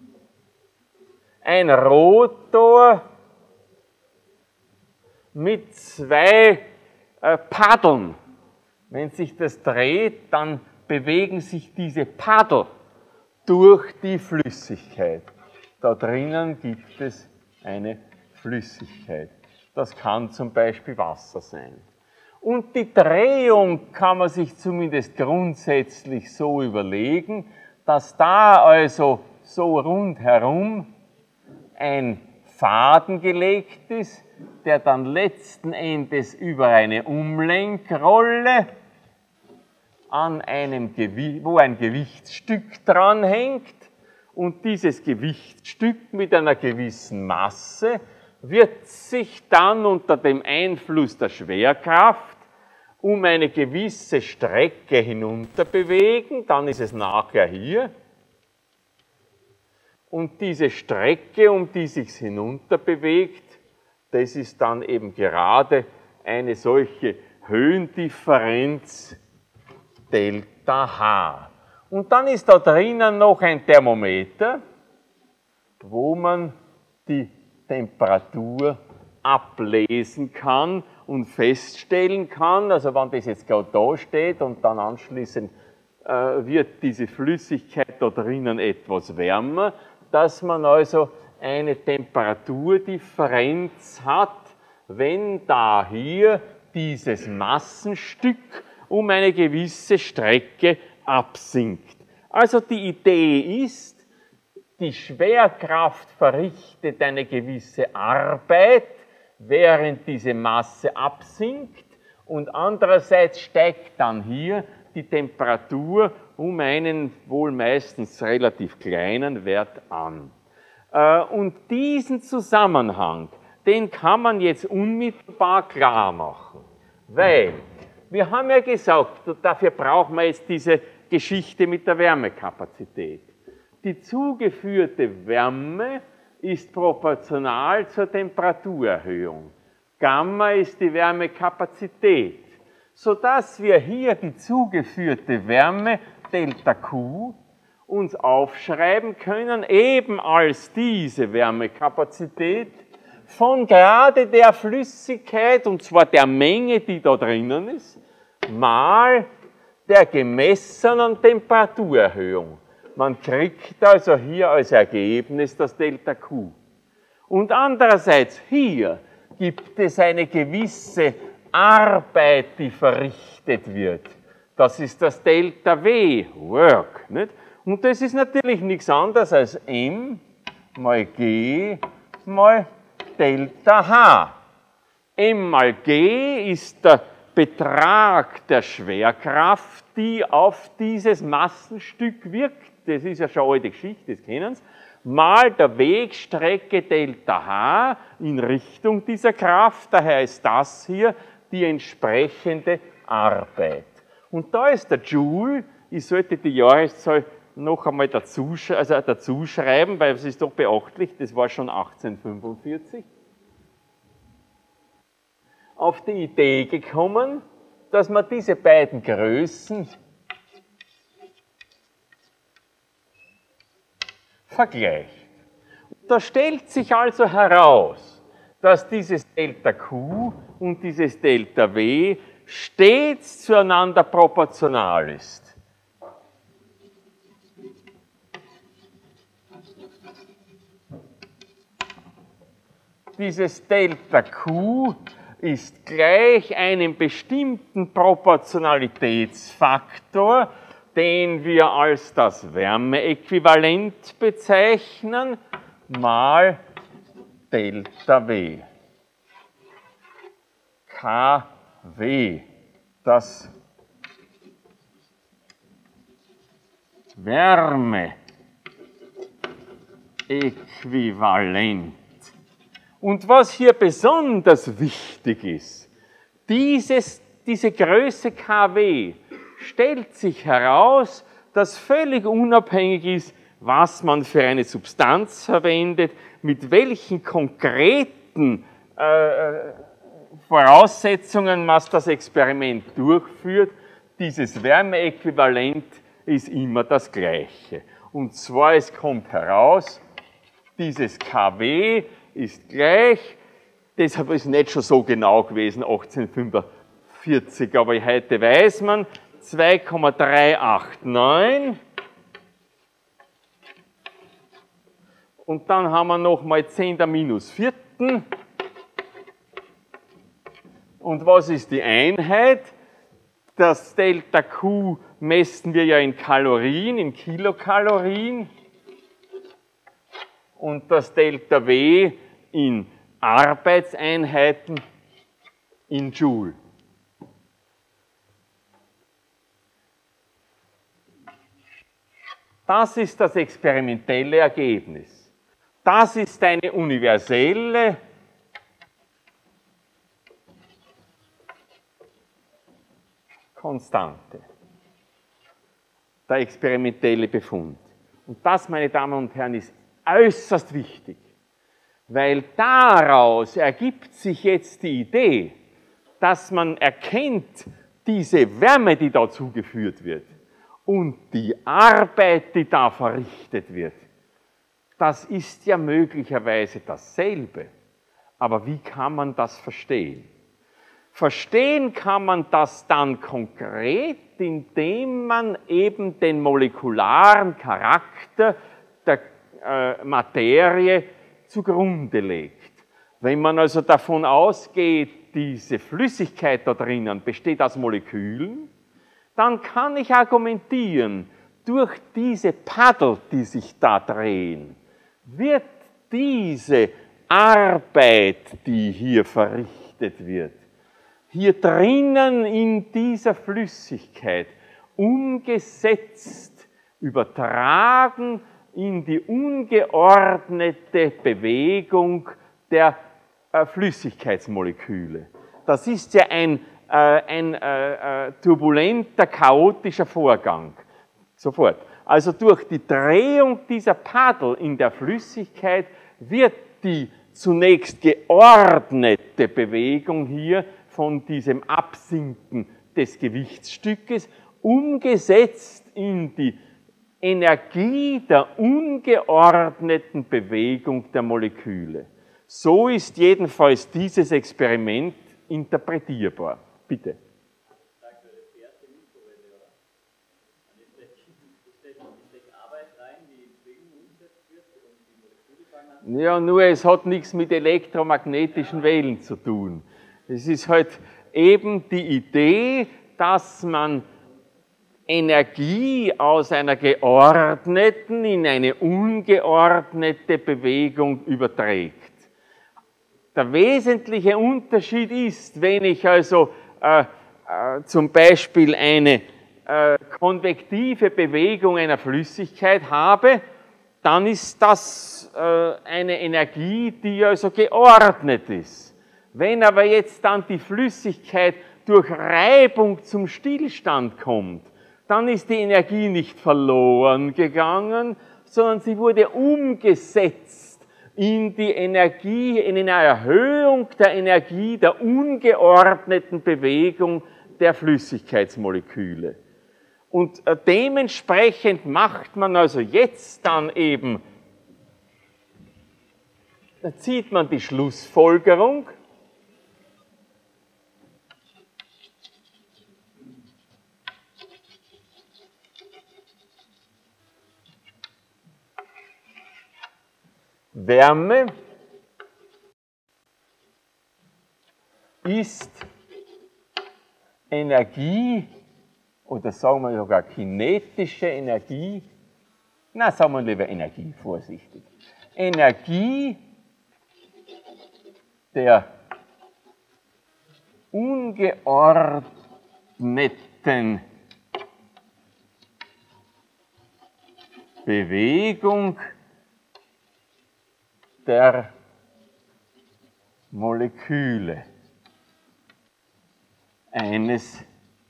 S1: ein Rotor mit zwei äh, Paddeln. Wenn sich das dreht, dann bewegen sich diese Paddel durch die Flüssigkeit. Da drinnen gibt es eine Flüssigkeit. Das kann zum Beispiel Wasser sein. Und die Drehung kann man sich zumindest grundsätzlich so überlegen, dass da also so rundherum ein Faden gelegt ist, der dann letzten Endes über eine Umlenkrolle an einem Gewicht, wo ein Gewichtsstück dranhängt, und dieses Gewichtsstück mit einer gewissen Masse wird sich dann unter dem Einfluss der Schwerkraft um eine gewisse Strecke hinunter bewegen, dann ist es nachher hier. Und diese Strecke, um die sich hinunter bewegt, das ist dann eben gerade eine solche Höhendifferenz Delta H. Und dann ist da drinnen noch ein Thermometer, wo man die Temperatur ablesen kann und feststellen kann, also wenn das jetzt gerade da steht und dann anschließend äh, wird diese Flüssigkeit da drinnen etwas wärmer, dass man also eine Temperaturdifferenz hat, wenn da hier dieses Massenstück um eine gewisse Strecke absinkt. Also die Idee ist, die Schwerkraft verrichtet eine gewisse Arbeit, während diese Masse absinkt, und andererseits steigt dann hier die Temperatur um einen wohl meistens relativ kleinen Wert an. Und diesen Zusammenhang, den kann man jetzt unmittelbar klar machen, weil wir haben ja gesagt, dafür brauchen wir jetzt diese Geschichte mit der Wärmekapazität. Die zugeführte Wärme ist proportional zur Temperaturerhöhung. Gamma ist die Wärmekapazität, sodass wir hier die zugeführte Wärme Delta Q uns aufschreiben können, eben als diese Wärmekapazität von gerade der Flüssigkeit, und zwar der Menge, die da drinnen ist, mal der gemessenen Temperaturerhöhung. Man kriegt also hier als Ergebnis das Delta Q. Und andererseits hier gibt es eine gewisse Arbeit, die verrichtet wird. Das ist das Delta W, Work. Nicht? Und das ist natürlich nichts anderes als m mal g mal Delta H. M mal g ist der Betrag der Schwerkraft, die auf dieses Massenstück wirkt. Das ist ja schon eine alte Geschichte, das kennen Sie. Mal der Wegstrecke Delta H in Richtung dieser Kraft. Daher ist das hier die entsprechende Arbeit. Und da ist der Joule, ich sollte die Jahreszahl noch einmal dazu, also dazu schreiben, weil es ist doch beachtlich, das war schon achtzehnhundertfünfundvierzig, auf die Idee gekommen, dass man diese beiden Größen vergleicht. Da stellt sich also heraus, dass dieses Delta Q und dieses Delta W stets zueinander proportional ist. Dieses Delta Q ist gleich einem bestimmten Proportionalitätsfaktor, den wir als das Wärmeäquivalent bezeichnen, mal Delta W. K W, das Wärmeäquivalent. Und was hier besonders wichtig ist, dieses, diese Größe K W stellt sich heraus, dass völlig unabhängig ist, was man für eine Substanz verwendet, mit welchen konkreten äh, Voraussetzungen man das Experiment durchführt. Dieses Wärmeäquivalent ist immer das gleiche. Und zwar, es kommt heraus, dieses K W ist gleich, deshalb ist es nicht schon so genau gewesen, achtzehnhundertfünfundvierzig, aber heute weiß man, zwei Komma drei acht neun. Und dann haben wir nochmal zehn der minus vierten. Und was ist die Einheit? Das Delta Q messen wir ja in Kalorien, in Kilokalorien. Und das Delta W in Arbeitseinheiten in Joule. Das ist das experimentelle Ergebnis. Das ist eine universelle Konstante. Der experimentelle Befund. Und das, meine Damen und Herren, ist äußerst wichtig, weil daraus ergibt sich jetzt die Idee, dass man erkennt, diese Wärme, die da zugeführt wird und die Arbeit, die da verrichtet wird, das ist ja möglicherweise dasselbe. Aber wie kann man das verstehen? Verstehen kann man das dann konkret, indem man eben den molekularen Charakter der äh, Materie zugrunde legt. Wenn man also davon ausgeht, diese Flüssigkeit da drinnen besteht aus Molekülen, dann kann ich argumentieren, durch diese Paddel, die sich da drehen, wird diese Arbeit, die hier verrichtet wird, hier drinnen in dieser Flüssigkeit umgesetzt, übertragen in die ungeordnete Bewegung der äh, Flüssigkeitsmoleküle. Das ist ja ein, äh, ein äh, äh, turbulenter, chaotischer Vorgang. Sofort. Also durch die Drehung dieser Paddel in der Flüssigkeit wird die zunächst geordnete Bewegung hier von diesem Absinken des Gewichtsstückes umgesetzt in die Energie der ungeordneten Bewegung der Moleküle. So ist jedenfalls dieses Experiment interpretierbar. Bitte. Ja, nur es hat nichts mit elektromagnetischen Wellen zu tun. Es ist halt eben die Idee, dass man Energie aus einer geordneten in eine ungeordnete Bewegung überträgt. Der wesentliche Unterschied ist, wenn ich also äh, äh, zum Beispiel eine äh, konvektive Bewegung einer Flüssigkeit habe, dann ist das äh, eine Energie, die also geordnet ist. Wenn aber jetzt dann die Flüssigkeit durch Reibung zum Stillstand kommt, dann ist die Energie nicht verloren gegangen, sondern sie wurde umgesetzt in die Energie, in eine Erhöhung der Energie der ungeordneten Bewegung der Flüssigkeitsmoleküle. Und dementsprechend macht man also jetzt dann eben, da zieht man die Schlussfolgerung, Wärme ist Energie, oder sagen wir sogar kinetische Energie, na sagen wir lieber Energie, vorsichtig. Energie der ungeordneten Bewegung der Moleküle eines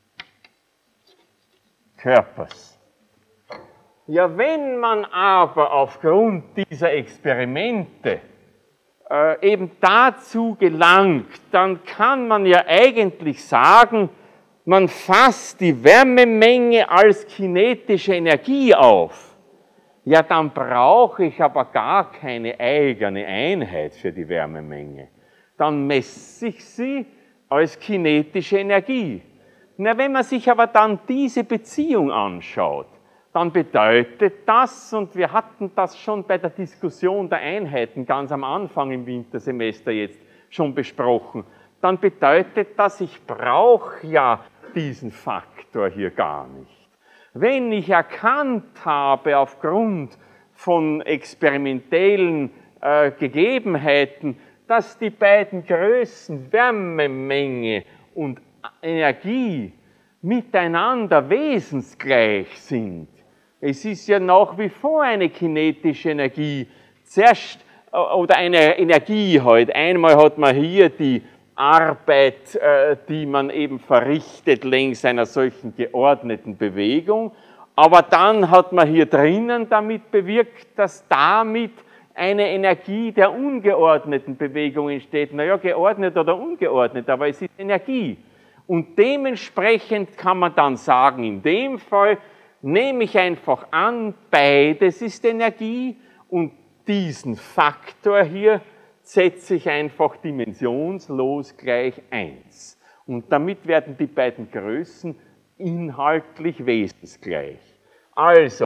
S1: Körpers. Ja, wenn man aber aufgrund dieser Experimente äh, eben dazu gelangt, dann kann man ja eigentlich sagen, man fasst die Wärmemenge als kinetische Energie auf. Ja, dann brauche ich aber gar keine eigene Einheit für die Wärmemenge. Dann messe ich sie als kinetische Energie. Na, wenn man sich aber dann diese Beziehung anschaut, dann bedeutet das, und wir hatten das schon bei der Diskussion der Einheiten ganz am Anfang im Wintersemester jetzt schon besprochen, dann bedeutet das, ich brauche ja diesen Faktor hier gar nicht. Wenn ich erkannt habe, aufgrund von experimentellen äh, Gegebenheiten, dass die beiden Größen Wärmemenge und Energie miteinander wesensgleich sind, es ist ja nach wie vor eine kinetische Energie, zuerst, äh, oder eine Energie halt, einmal hat man hier die Arbeit, die man eben verrichtet längs einer solchen geordneten Bewegung. Aber dann hat man hier drinnen damit bewirkt, dass damit eine Energie der ungeordneten Bewegung entsteht. Naja, geordnet oder ungeordnet, aber es ist Energie. Und dementsprechend kann man dann sagen, in dem Fall nehme ich einfach an, beides ist Energie und diesen Faktor hier setze ich einfach dimensionslos gleich eins. Und damit werden die beiden Größen inhaltlich wesensgleich. Also,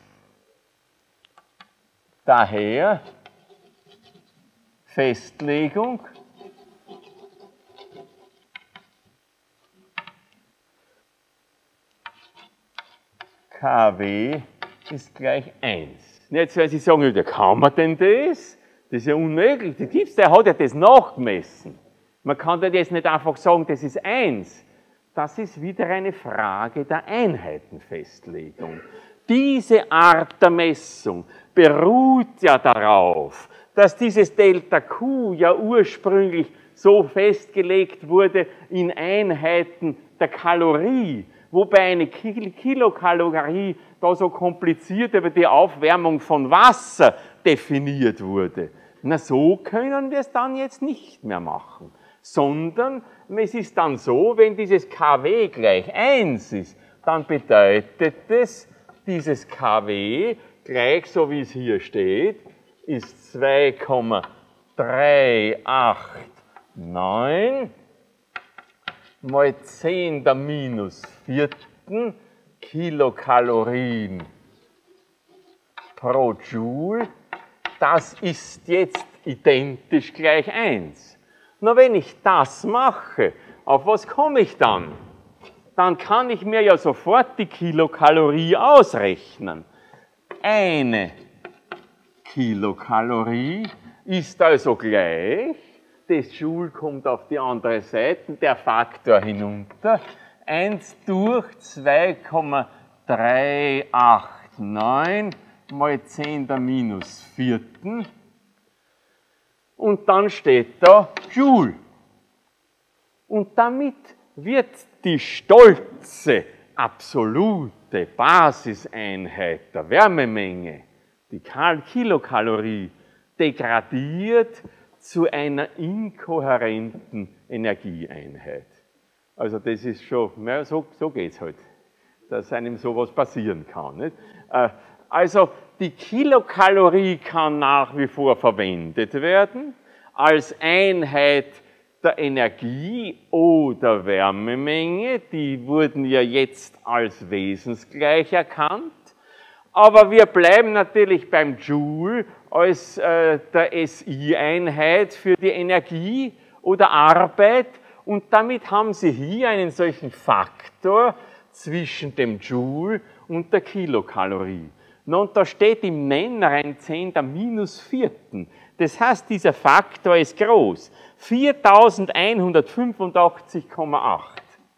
S1: daher Festlegung Kw ist gleich eins. Jetzt werden Sie sagen, ja, kann man denn das? Das ist ja unmöglich. Der Gips, der hat ja das nachgemessen. Man kann da jetzt nicht einfach sagen, das ist eins. Das ist wieder eine Frage der Einheitenfestlegung. Diese Art der Messung beruht ja darauf, dass dieses Delta Q ja ursprünglich so festgelegt wurde in Einheiten der Kalorie, wobei eine Kilokalorie da so kompliziert über die Aufwärmung von Wasser definiert wurde. Na, so können wir es dann jetzt nicht mehr machen, sondern es ist dann so, wenn dieses Kw gleich eins ist, dann bedeutet es, dieses Kw gleich so wie es hier steht, ist zwei Komma drei acht neun mal zehn der minus vierten Kilokalorien pro Joule. Das ist jetzt identisch gleich eins. Na, wenn ich das mache, auf was komme ich dann? dann kann ich mir ja sofort die Kilokalorie ausrechnen. Eine Kilokalorie ist also gleich, das Joule kommt auf die andere Seite, der Faktor hinunter, eins durch zwei Komma dreihundertneunundachtzig mal zehn der minus vierten und dann steht da Joule. Und damit wird die stolze, absolute Basiseinheit der Wärmemenge, die Kilokalorie, degradiert zu einer inkohärenten Energieeinheit. Also das ist schon, ja, so, so geht es halt, dass einem sowas passieren kann. Nicht? Also die Kilokalorie kann nach wie vor verwendet werden als Einheit der Energie oder Wärmemenge. Die wurden ja jetzt als wesensgleich erkannt. Aber wir bleiben natürlich beim Joule als äh, der S I-Einheit für die Energie oder Arbeit. Und damit haben Sie hier einen solchen Faktor zwischen dem Joule und der Kilokalorie. Und da steht im Nenner ein zehn der minus vierten. Das heißt, dieser Faktor ist groß. viertausendeinhundertfünfundachtzig Komma acht.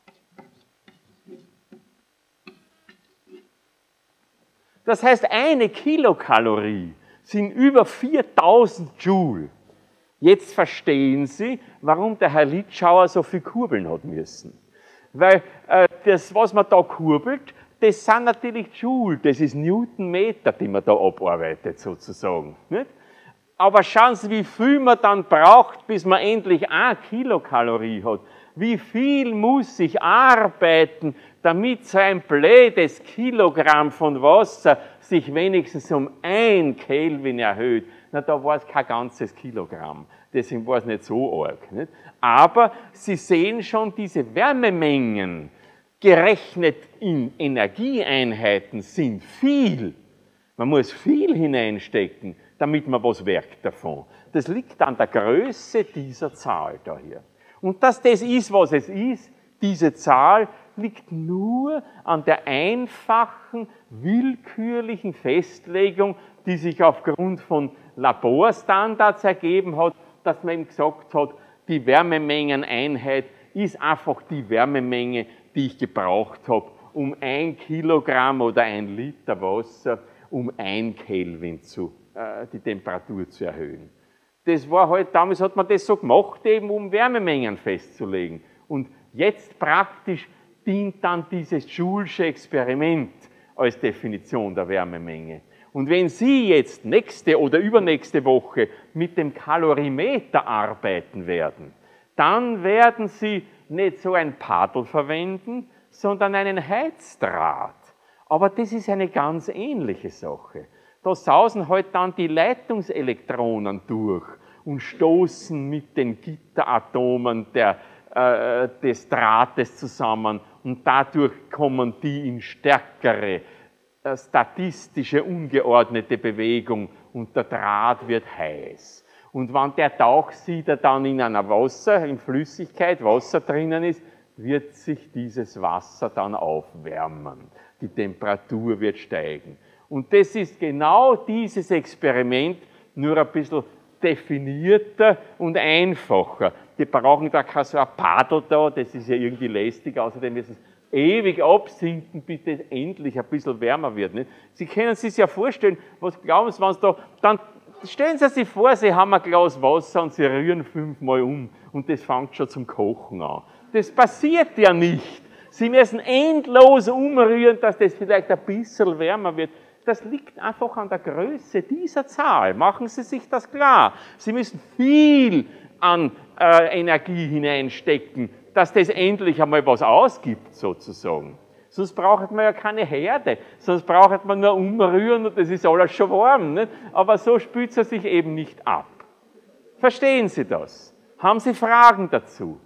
S1: Das heißt, eine Kilokalorie sind über viertausend Joule. Jetzt verstehen Sie, warum der Herr Litschauer so viel kurbeln hat müssen. Weil äh, das, was man da kurbelt, das sind natürlich Joule, das ist Newtonmeter, die man da abarbeitet sozusagen. Nicht? Aber schauen Sie, wie viel man dann braucht, bis man endlich eine Kilokalorie hat. Wie viel muss ich arbeiten, damit so ein blödes Kilogramm von Wasser sich wenigstens um ein Kelvin erhöht? Na, da war es kein ganzes Kilogramm, deswegen war es nicht so arg. Nicht? Aber Sie sehen schon, diese Wärmemengen, gerechnet in Energieeinheiten, sind viel. Man muss viel hineinstecken, damit man was merkt davon. Das liegt an der Größe dieser Zahl da hier. Und dass das ist, was es ist, diese Zahl liegt nur an der einfachen, willkürlichen Festlegung, die sich aufgrund von Laborstandards ergeben hat, dass man eben gesagt hat, die Wärmemengeneinheit ist einfach die Wärmemenge, die ich gebraucht habe, um ein Kilogramm oder ein Liter Wasser, um ein Kelvin zu, äh, die Temperatur zu erhöhen. Das war halt, damals hat man das so gemacht, eben um Wärmemengen festzulegen. Und jetzt praktisch dient dann dieses Joulesche Experiment als Definition der Wärmemenge. Und wenn Sie jetzt nächste oder übernächste Woche mit dem Kalorimeter arbeiten werden, dann werden Sie nicht so ein Paddel verwenden, sondern einen Heizdraht. Aber das ist eine ganz ähnliche Sache. Da sausen halt dann die Leitungselektronen durch und stoßen mit den Gitteratomen der, äh, des Drahtes zusammen und dadurch kommen die in stärkere, äh, statistische, ungeordnete Bewegung und der Draht wird heiß. Und wenn der Tauchsieder dann in einer Wasser, in Flüssigkeit, Wasser drinnen ist, wird sich dieses Wasser dann aufwärmen. Die Temperatur wird steigen. Und das ist genau dieses Experiment, nur ein bisschen definierter und einfacher. Die brauchen da kein so ein Paddel da, das ist ja irgendwie lästig, außerdem müssen sie ewig absinken, bis das endlich ein bisschen wärmer wird. Nicht? Sie können sich ja vorstellen, was glauben Sie, wenn es da, dann stellen Sie sich vor, Sie haben ein Glas Wasser und Sie rühren fünfmal um und das fängt schon zum Kochen an. Das passiert ja nicht. Sie müssen endlos umrühren, dass das vielleicht ein bisschen wärmer wird. Das liegt einfach an der Größe dieser Zahl. Machen Sie sich das klar. Sie müssen viel an äh, Energie hineinstecken, dass das endlich einmal was ausgibt, sozusagen. Sonst braucht man ja keine Herde, sonst braucht man nur umrühren und das ist alles schon warm. Nicht? Aber so spült es sich eben nicht ab. Verstehen Sie das? Haben Sie Fragen dazu?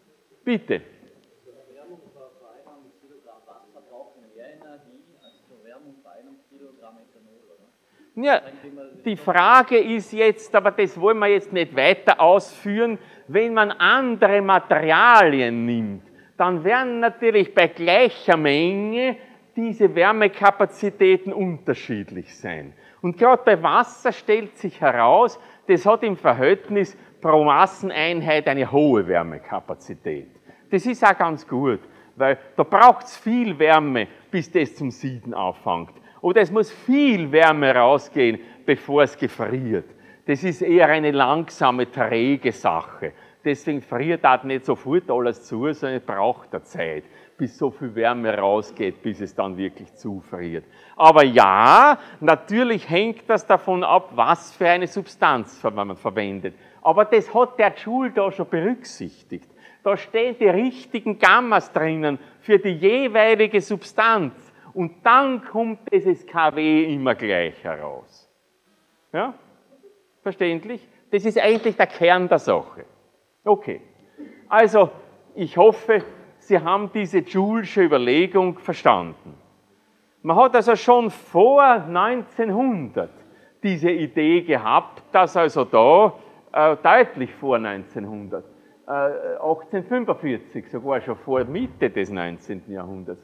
S1: Bitte. Ja, die Frage ist jetzt, aber das wollen wir jetzt nicht weiter ausführen, wenn man andere Materialien nimmt, dann werden natürlich bei gleicher Menge diese Wärmekapazitäten unterschiedlich sein. Und gerade bei Wasser stellt sich heraus, das hat im Verhältnis pro Masseneinheit eine hohe Wärmekapazität. Das ist auch ganz gut, weil da braucht es viel Wärme, bis das zum Sieden anfängt. Oder es muss viel Wärme rausgehen, bevor es gefriert. Das ist eher eine langsame, träge Sache. Deswegen friert auch nicht sofort alles zu, sondern es braucht eine Zeit, bis so viel Wärme rausgeht, bis es dann wirklich zufriert. Aber ja, natürlich hängt das davon ab, was für eine Substanz man verwendet. Aber das hat der Joule da schon berücksichtigt. Da stehen die richtigen Gammas drinnen für die jeweilige Substanz. Und dann kommt dieses K W immer gleich heraus. Ja? Verständlich? Das ist eigentlich der Kern der Sache. Okay. Also, ich hoffe, Sie haben diese Joulesche Überlegung verstanden. Man hat also schon vor neunzehnhundert diese Idee gehabt, dass also da, äh, deutlich vor neunzehnhundert, äh, achtzehnhundertfünfundvierzig, sogar schon vor Mitte des neunzehnten Jahrhunderts,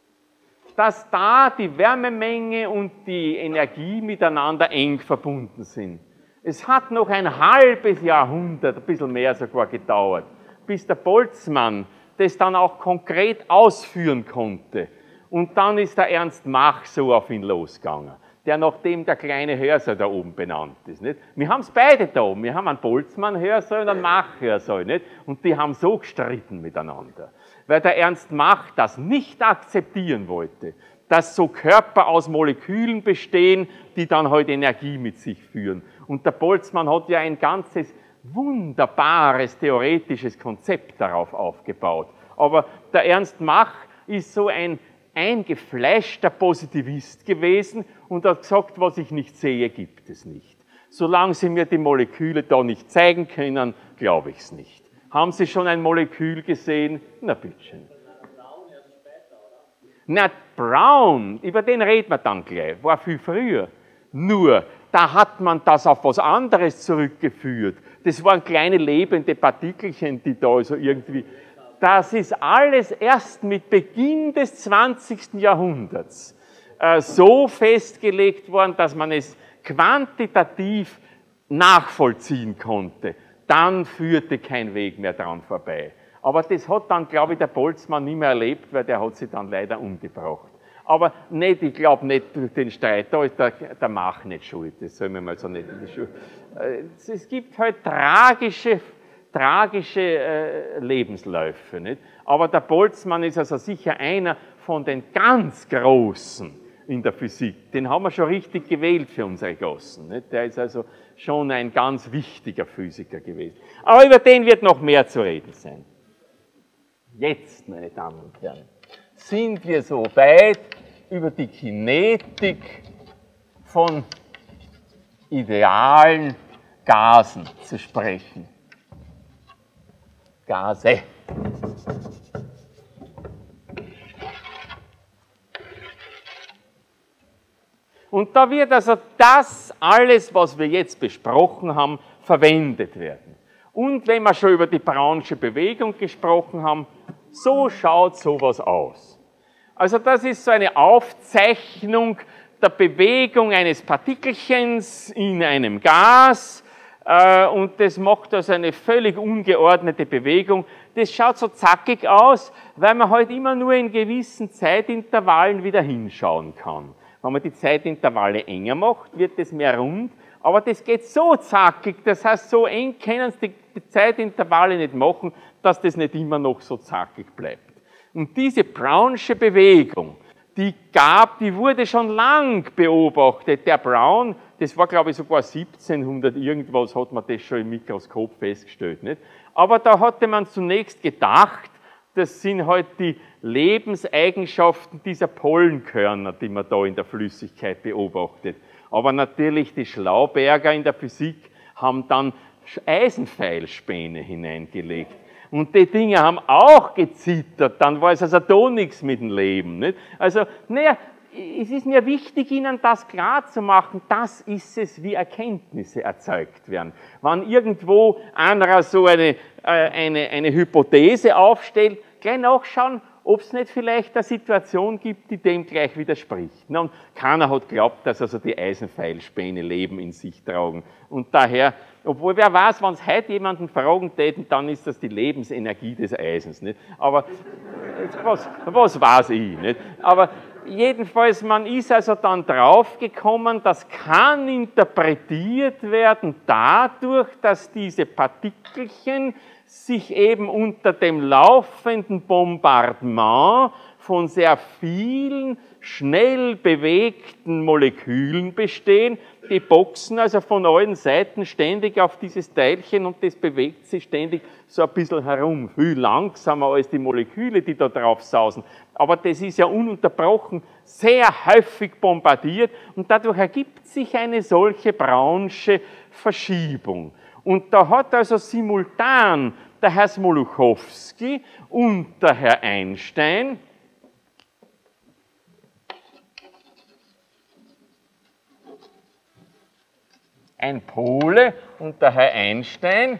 S1: dass da die Wärmemenge und die Energie miteinander eng verbunden sind. Es hat noch ein halbes Jahrhundert, ein bisschen mehr sogar gedauert, bis der Boltzmann das dann auch konkret ausführen konnte. Und dann ist der Ernst Mach so auf ihn losgegangen, der nachdem der kleine Hörsaal da oben benannt ist. Nicht? Wir haben es beide da oben. Wir haben einen Boltzmann-Hörsaal und einen Mach-Hörsaal. Nicht? Und die haben so gestritten miteinander. Weil der Ernst Mach das nicht akzeptieren wollte, dass so Körper aus Molekülen bestehen, die dann halt Energie mit sich führen. Und der Boltzmann hat ja ein ganzes wunderbares theoretisches Konzept darauf aufgebaut. Aber der Ernst Mach ist so ein eingefleischter Positivist gewesen und hat gesagt, was ich nicht sehe, gibt es nicht. Solange Sie mir die Moleküle da nicht zeigen können, glaube ich es nicht. Haben Sie schon ein Molekül gesehen? Na bitteschön. Na, Brown, über den reden wir dann gleich, war viel früher. Nur, da hat man das auf was anderes zurückgeführt. Das waren kleine lebende Partikelchen, die da so irgendwie... Das ist alles erst mit Beginn des zwanzigsten Jahrhunderts äh, so festgelegt worden, dass man es quantitativ nachvollziehen konnte. Dann führte kein Weg mehr dran vorbei. Aber das hat dann, glaube ich, der Boltzmann nie mehr erlebt, weil der hat sich dann leider umgebracht. Aber nicht, ich glaube nicht durch den Streit, da ist der, der Mach nicht schuld, das soll mir mal so nicht in die Schuld. Es gibt halt tragische, tragische äh, Lebensläufe, nicht? Aber der Boltzmann ist also sicher einer von den ganz Großen in der Physik. Den haben wir schon richtig gewählt für unsere Klassen, nicht? Der ist also schon ein ganz wichtiger Physiker gewesen. Aber über den wird noch mehr zu reden sein. Jetzt, meine Damen und Herren, sind wir so weit, über die Kinetik von idealen Gasen zu sprechen. Gase. Und da wird also das alles, was wir jetzt besprochen haben, verwendet werden. Und wenn wir schon über die Brownsche Bewegung gesprochen haben, so schaut sowas aus. Also das ist so eine Aufzeichnung der Bewegung eines Partikelchens in einem Gas äh, und das macht also eine völlig ungeordnete Bewegung. Das schaut so zackig aus, weil man halt immer nur in gewissen Zeitintervallen wieder hinschauen kann. Wenn man die Zeitintervalle enger macht, wird das mehr rund, aber das geht so zackig, das heißt, so eng können Sie die Zeitintervalle nicht machen, dass das nicht immer noch so zackig bleibt. Und diese Brownsche Bewegung, die gab, die wurde schon lang beobachtet. Der Brown, das war glaube ich sogar siebzehnhundert irgendwas, hat man das schon im Mikroskop festgestellt, nicht? Aber da hatte man zunächst gedacht, das sind halt die Lebenseigenschaften dieser Pollenkörner, die man da in der Flüssigkeit beobachtet. Aber natürlich die Schlauberger in der Physik haben dann Eisenpfeilspäne hineingelegt. Und die Dinge haben auch gezittert, dann war es also da nichts mit dem Leben. Nicht? Also, naja, es ist mir wichtig, Ihnen das klarzumachen, das ist es, wie Erkenntnisse erzeugt werden. Wenn irgendwo einer so eine, äh, eine, eine Hypothese aufstellt, gleich nachschauen, ob es nicht vielleicht eine Situation gibt, die dem gleich widerspricht. Und keiner hat geglaubt, dass also die Eisenpfeilspäne Leben in sich tragen. Und daher, obwohl wer weiß, wenn es heute jemanden fragen täten, dann ist das die Lebensenergie des Eisens. Nicht? Aber was, was weiß ich? Nicht? Aber jedenfalls, man ist also dann draufgekommen, das kann interpretiert werden dadurch, dass diese Partikelchen sich eben unter dem laufenden Bombardement von sehr vielen schnell bewegten Molekülen bestehen. Die boxen also von allen Seiten ständig auf dieses Teilchen und das bewegt sich ständig so ein bisschen herum. Viel langsamer als die Moleküle, die da drauf sausen. Aber das ist ja ununterbrochen sehr häufig bombardiert und dadurch ergibt sich eine solche Brownsche Verschiebung. Und da hat also simultan der Herr Smoluchowski und der Herr Einstein ein Pole und der Herr Einstein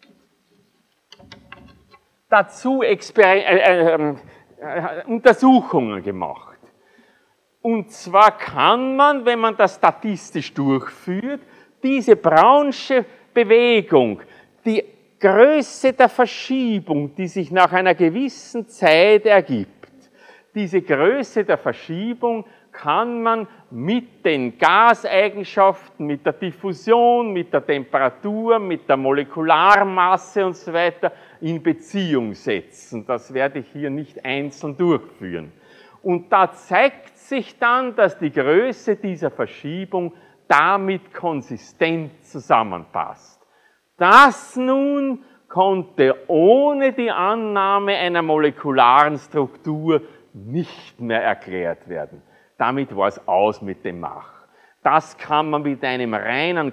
S1: dazu Exper äh, äh, äh, Untersuchungen gemacht. Und zwar kann man, wenn man das statistisch durchführt, diese Brownsche Bewegung, die Größe der Verschiebung, die sich nach einer gewissen Zeit ergibt, diese Größe der Verschiebung kann man mit den Gaseigenschaften, mit der Diffusion, mit der Temperatur, mit der Molekularmasse und so weiter in Beziehung setzen. Das werde ich hier nicht einzeln durchführen. Und da zeigt sich dann, dass die Größe dieser Verschiebung damit konsistent zusammenpasst. Das nun konnte ohne die Annahme einer molekularen Struktur nicht mehr erklärt werden. Damit war es aus mit dem Mach. Das kann man mit einem reinen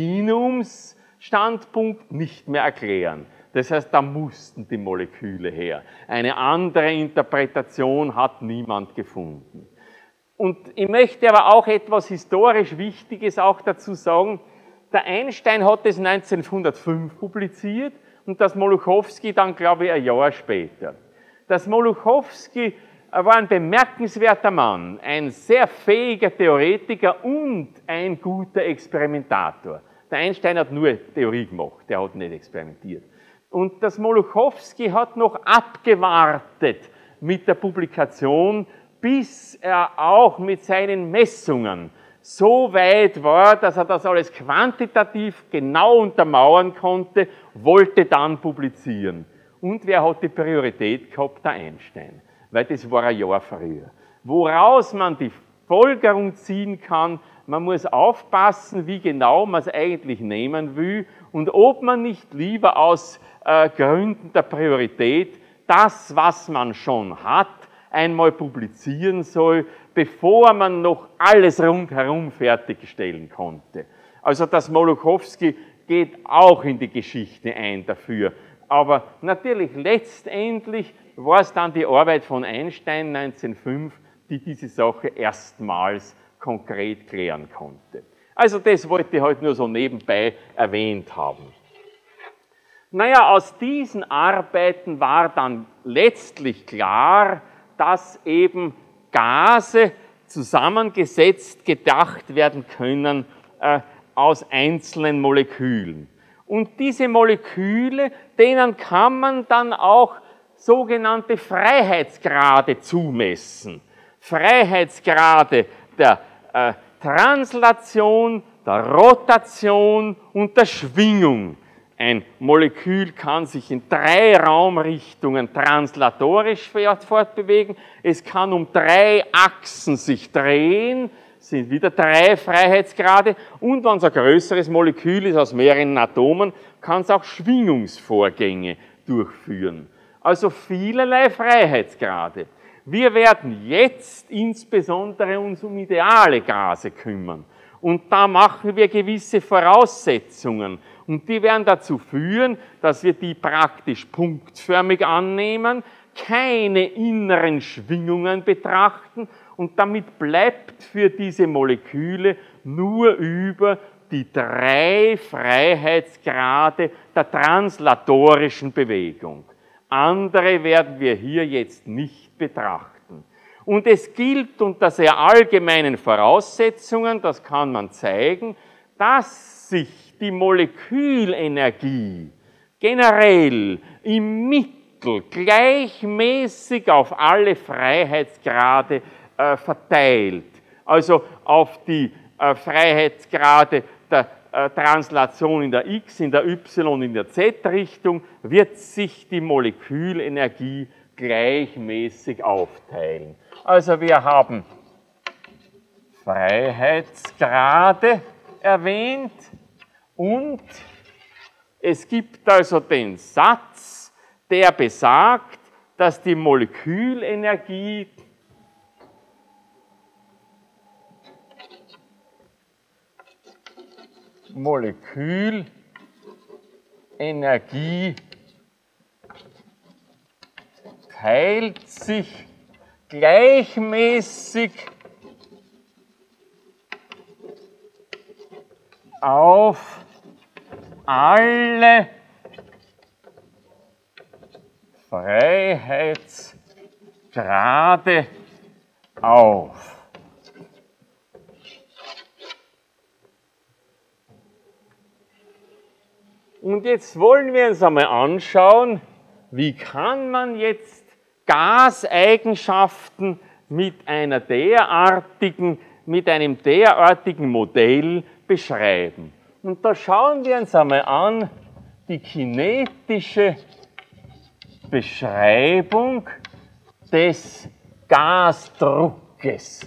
S1: Kontinuumsstandpunkt nicht mehr erklären. Das heißt, da mussten die Moleküle her. Eine andere Interpretation hat niemand gefunden. Und ich möchte aber auch etwas historisch Wichtiges auch dazu sagen. Der Einstein hat das neunzehnhundertfünf publiziert und das Smoluchowski dann, glaube ich, ein Jahr später. Der Smoluchowski war ein bemerkenswerter Mann, ein sehr fähiger Theoretiker und ein guter Experimentator. Der Einstein hat nur Theorie gemacht, der hat nicht experimentiert. Und der Smoluchowski hat noch abgewartet mit der Publikation, bis er auch mit seinen Messungen so weit war, dass er das alles quantitativ genau untermauern konnte, wollte dann publizieren. Und wer hat die Priorität gehabt? Der Einstein, weil das war ein Jahr früher. Woraus man die Folgerung ziehen kann, man muss aufpassen, wie genau man es eigentlich nehmen will und ob man nicht lieber aus äh, Gründen der Priorität das, was man schon hat, einmal publizieren soll, bevor man noch alles rundherum fertigstellen konnte. Also das Smoluchowski geht auch in die Geschichte ein dafür. Aber natürlich letztendlich war es dann die Arbeit von Einstein neunzehnhundertfünf, die diese Sache erstmals konkret klären konnte. Also das wollte ich halt nur so nebenbei erwähnt haben. Naja, aus diesen Arbeiten war dann letztlich klar, dass eben Gase zusammengesetzt gedacht werden können äh, aus einzelnen Molekülen. Und diese Moleküle, denen kann man dann auch sogenannte Freiheitsgrade zumessen. Freiheitsgrade der äh, Translation, der Rotation und der Schwingung. Ein Molekül kann sich in drei Raumrichtungen translatorisch fortbewegen. Es kann um drei Achsen sich drehen, sind wieder drei Freiheitsgrade. Und wenn es ein größeres Molekül ist aus mehreren Atomen, kann es auch Schwingungsvorgänge durchführen. Also vielerlei Freiheitsgrade. Wir werden jetzt insbesondere uns um ideale Gase kümmern. Und da machen wir gewisse Voraussetzungen. Und die werden dazu führen, dass wir die praktisch punktförmig annehmen, keine inneren Schwingungen betrachten und damit bleibt für diese Moleküle nur über die drei Freiheitsgrade der translatorischen Bewegung. Andere werden wir hier jetzt nicht betrachten. Und es gilt unter sehr allgemeinen Voraussetzungen, das kann man zeigen, dass sich die Molekülenergie generell im Mittel gleichmäßig auf alle Freiheitsgrade äh, verteilt. Also auf die äh, Freiheitsgrade der äh, Translation in der X-, in der Y- in der Z-Richtung wird sich die Molekülenergie gleichmäßig aufteilen. Also wir haben Freiheitsgrade erwähnt und es gibt also den Satz, der besagt, dass die Molekülenergie Molekülenergie teilt sich gleichmäßig auf alle Freiheitsgrade auf. Und jetzt wollen wir uns einmal anschauen, wie kann man jetzt Gaseigenschaften mit einer derartigen, mit einem derartigen Modell beschreiben. Und da schauen wir uns einmal an die kinetische Beschreibung des Gasdruckes.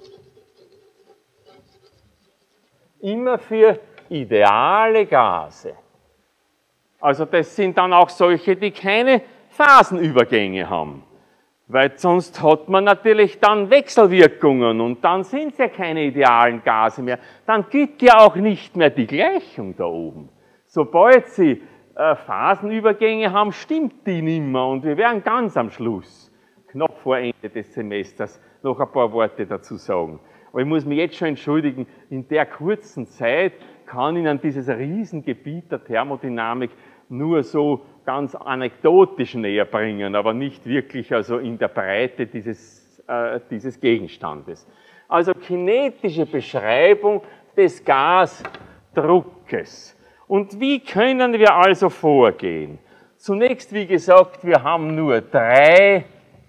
S1: Immer für ideale Gase. Also das sind dann auch solche, die keine Phasenübergänge haben. Weil sonst hat man natürlich dann Wechselwirkungen und dann sind es ja keine idealen Gase mehr. Dann gilt ja auch nicht mehr die Gleichung da oben. Sobald Sie äh, Phasenübergänge haben, stimmt die nicht mehr und wir werden ganz am Schluss, knapp vor Ende des Semesters, noch ein paar Worte dazu sagen. Aber ich muss mich jetzt schon entschuldigen, in der kurzen Zeit kann Ihnen dieses Riesengebiet der Thermodynamik nur so ganz anekdotisch näher bringen, aber nicht wirklich also in der Breite dieses, äh, dieses Gegenstandes. Also kinetische Beschreibung des Gasdruckes. Und wie können wir also vorgehen? Zunächst, wie gesagt, wir haben nur drei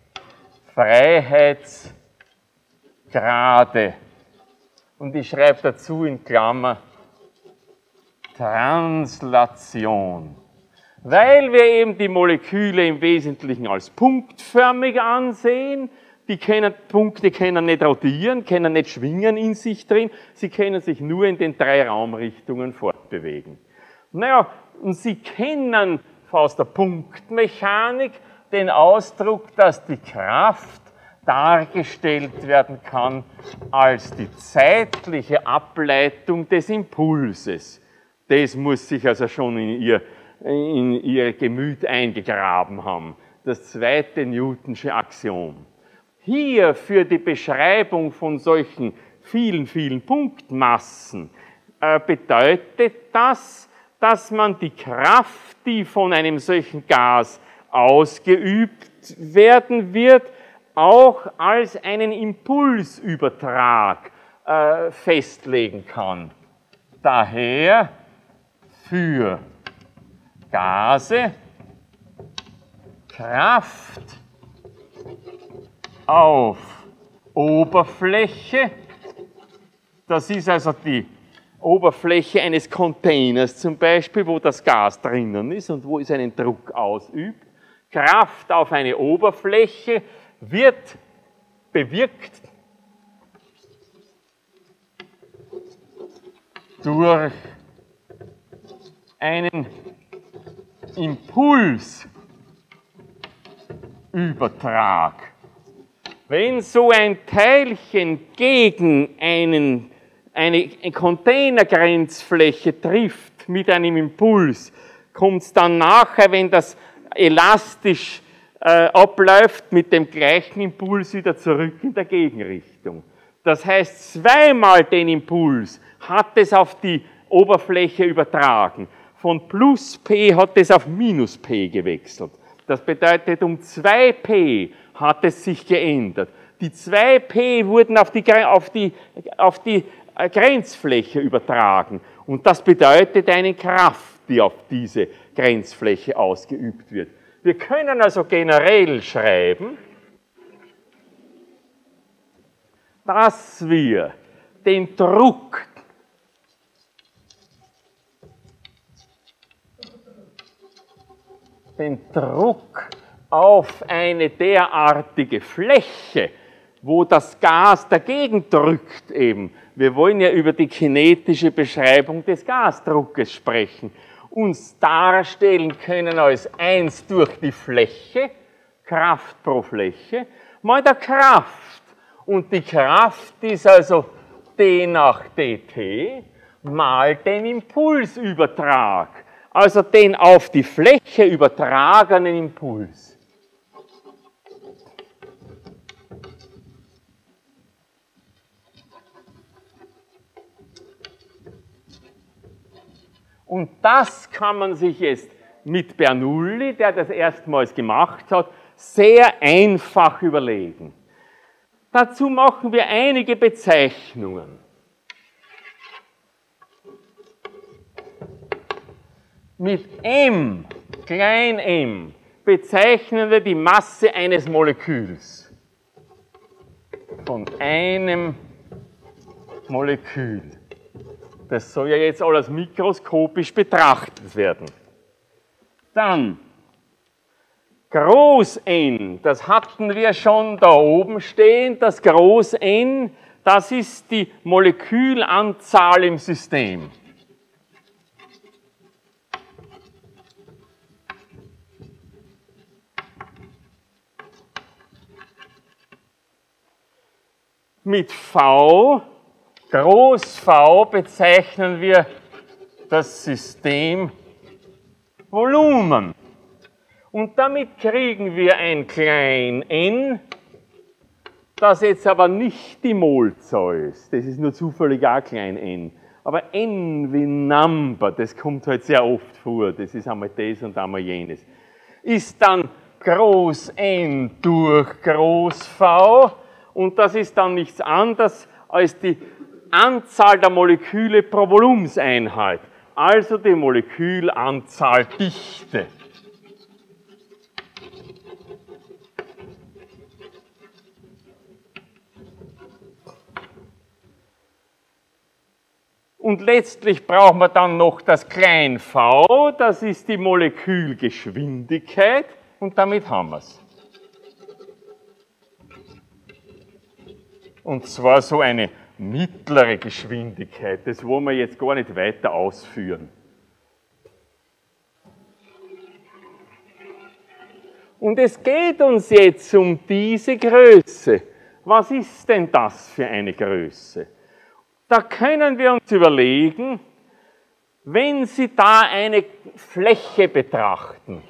S1: Freiheitsgrade. Und ich schreibe dazu in Klammer Translation. Weil wir eben die Moleküle im Wesentlichen als punktförmig ansehen, die können, Punkte können nicht rotieren, können nicht schwingen in sich drin, sie können sich nur in den drei Raumrichtungen fortbewegen. Naja, und Sie kennen aus der Punktmechanik den Ausdruck, dass die Kraft dargestellt werden kann als die zeitliche Ableitung des Impulses. Das muss sich also schon in ihr in ihr Gemüt eingegraben haben. Das zweite Newtonsche Axiom. Hier für die Beschreibung von solchen vielen, vielen Punktmassen äh, bedeutet das, dass man die Kraft, die von einem solchen Gas ausgeübt werden wird, auch als einen Impulsübertrag äh, festlegen kann. Daher für Gase, Kraft auf Oberfläche, das ist also die Oberfläche eines Containers zum Beispiel, wo das Gas drinnen ist und wo es einen Druck ausübt. Kraft auf eine Oberfläche wird bewirkt durch einen Impulsübertrag. Wenn so ein Teilchen gegen einen, eine Containergrenzfläche trifft mit einem Impuls, kommt es dann nachher, wenn das elastisch äh, abläuft, mit dem gleichen Impuls wieder zurück in der Gegenrichtung. Das heißt, zweimal den Impuls hat es auf die Oberfläche übertragen. Von plus P hat es auf minus P gewechselt. Das bedeutet, um zwei P hat es sich geändert. Die zwei P wurden auf die, auf die, auf die Grenzfläche übertragen. Und das bedeutet eine Kraft, die auf diese Grenzfläche ausgeübt wird. Wir können also generell schreiben, dass wir den Druck den Druck auf eine derartige Fläche, wo das Gas dagegen drückt eben. Wir wollen ja über die kinetische Beschreibung des Gasdruckes sprechen. Uns darstellen können als eins durch die Fläche, Kraft pro Fläche, mal der Kraft. Und die Kraft ist also d nach dt mal den Impulsübertrag. Also den auf die Fläche übertragenen Impuls. Und das kann man sich jetzt mit Bernoulli, der das erstmals gemacht hat, sehr einfach überlegen. Dazu machen wir einige Bezeichnungen. Mit m, klein m, bezeichnen wir die Masse eines Moleküls. Von einem Molekül. Das soll ja jetzt alles mikroskopisch betrachtet werden. Dann Groß N, das hatten wir schon da oben stehen. Das Groß N, das ist die Molekülanzahl im System. Mit V, Groß V, bezeichnen wir das Systemvolumen. Und damit kriegen wir ein klein n, das jetzt aber nicht die Molzahl ist. Das ist nur zufällig auch klein n. Aber n wie Number, das kommt halt sehr oft vor. Das ist einmal das und einmal jenes. Ist dann Groß N durch Groß V. Und das ist dann nichts anderes als die Anzahl der Moleküle pro Volumenseinheit, also die Molekülanzahl Dichte. Und letztlich brauchen wir dann noch das klein v, das ist die Molekülgeschwindigkeit, und damit haben wir es. Und zwar so eine mittlere Geschwindigkeit. Das wollen wir jetzt gar nicht weiter ausführen. Und es geht uns jetzt um diese Größe. Was ist denn das für eine Größe? Da können wir uns überlegen, wenn Sie da eine Fläche betrachten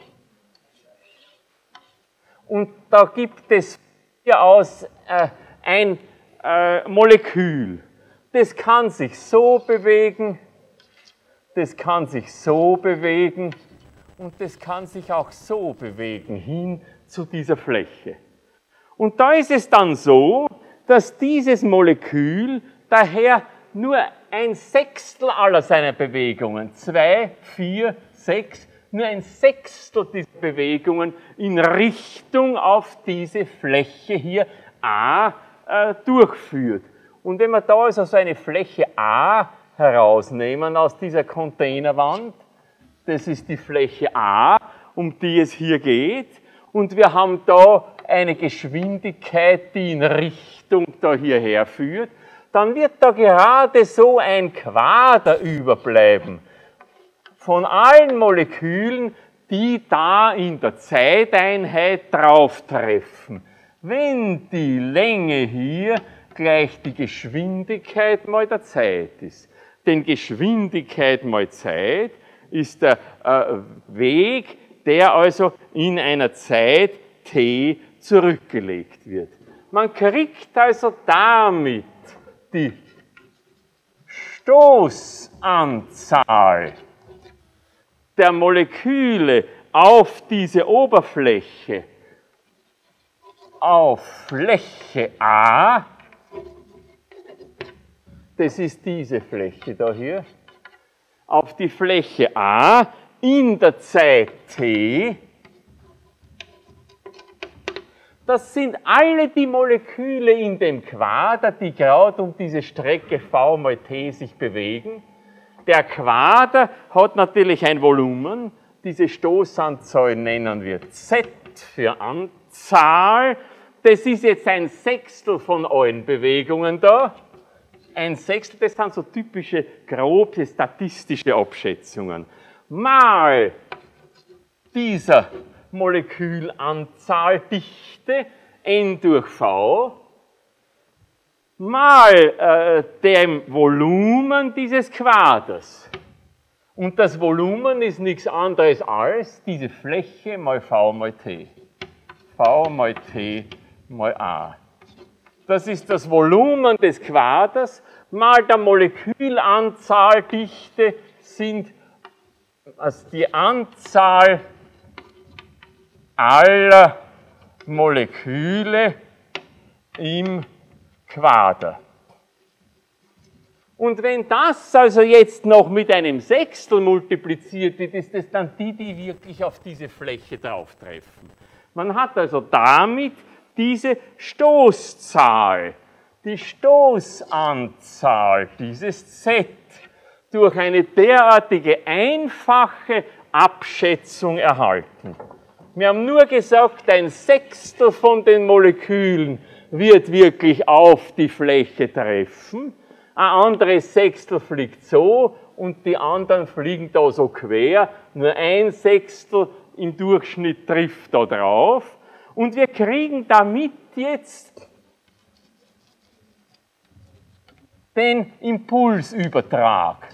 S1: und da gibt es hier aus äh, ein Äh, Molekül. Das kann sich so bewegen, das kann sich so bewegen und das kann sich auch so bewegen hin zu dieser Fläche. Und da ist es dann so, dass dieses Molekül daher nur ein Sechstel aller seiner Bewegungen, zwei, vier, sechs, nur ein Sechstel dieser Bewegungen in Richtung auf diese Fläche hier A durchführt. Und wenn wir da also so eine Fläche A herausnehmen aus dieser Containerwand, das ist die Fläche A, um die es hier geht, und wir haben da eine Geschwindigkeit, die in Richtung da hierher führt, dann wird da gerade so ein Quader überbleiben von allen Molekülen, die da in der Zeiteinheit drauftreffen. Wenn die Länge hier gleich die Geschwindigkeit mal der Zeit ist. Denn Geschwindigkeit mal Zeit ist der äh, Weg, der also in einer Zeit t zurückgelegt wird. Man kriegt also damit die Stoßanzahl der Moleküle auf diese Oberfläche, auf Fläche A, das ist diese Fläche da hier, auf die Fläche A in der Zeit t, das sind alle die Moleküle in dem Quader, die gerade um diese Strecke v mal t sich bewegen. Der Quader hat natürlich ein Volumen, diese Stoßanzahl nennen wir Z für Anzahl. Das ist jetzt ein Sechstel von allen Bewegungen da. Ein Sechstel, das sind so typische, grobe statistische Abschätzungen. Mal dieser Molekülanzahl Dichte n durch v mal äh, dem Volumen dieses Quaders. Und das Volumen ist nichts anderes als diese Fläche mal v mal t. V mal t mal a. Das ist das Volumen des Quaders mal der Molekülanzahl Dichte sind also die Anzahl aller Moleküle im Quader. Und wenn das also jetzt noch mit einem Sechstel multipliziert wird, ist das dann die, die wirklich auf diese Fläche drauftreffen. Man hat also damit diese Stoßzahl, die Stoßanzahl dieses Z durch eine derartige einfache Abschätzung erhalten. Wir haben nur gesagt, ein Sechstel von den Molekülen wird wirklich auf die Fläche treffen. Ein anderes Sechstel fliegt so und die anderen fliegen da so quer. Nur ein Sechstel im Durchschnitt trifft da drauf. Und wir kriegen damit jetzt den Impulsübertrag.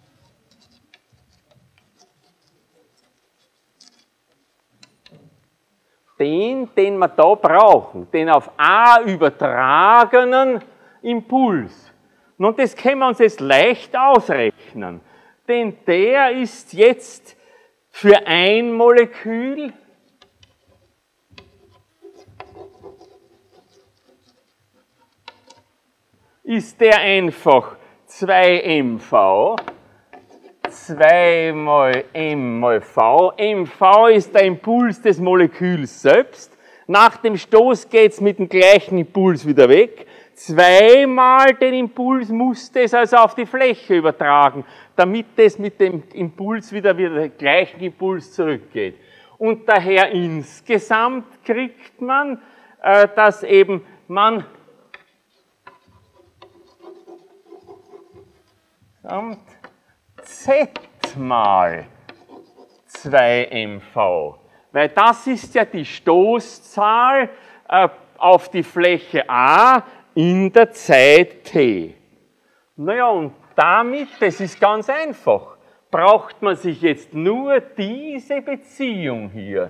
S1: Den, den wir da brauchen, den auf A übertragenen Impuls. Und das können wir uns jetzt leicht ausrechnen, denn der ist jetzt für ein Molekül ist der einfach zwei m v, zwei mal m mal v. mv ist der Impuls des Moleküls selbst. Nach dem Stoß geht es mit dem gleichen Impuls wieder weg. Zweimal den Impuls muss das also auf die Fläche übertragen, damit das mit dem Impuls wieder wieder den gleichen Impuls zurückgeht. Und daher insgesamt kriegt man, äh, dass eben man Z mal zwei m v, weil das ist ja die Stoßzahl äh, auf die Fläche A in der Zeit t. Naja, und damit, das ist ganz einfach, braucht man sich jetzt nur diese Beziehung hier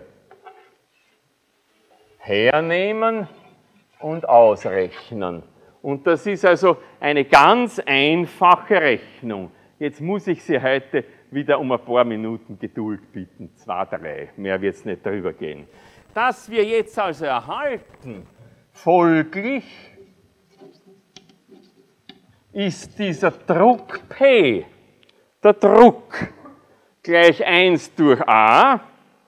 S1: hernehmen und ausrechnen. Und das ist also eine ganz einfache Rechnung. Jetzt muss ich Sie heute wieder um ein paar Minuten Geduld bitten, zwei, drei, mehr wird es nicht drüber gehen. Dass wir jetzt also erhalten, folglich ist dieser Druck P, der Druck gleich eins durch A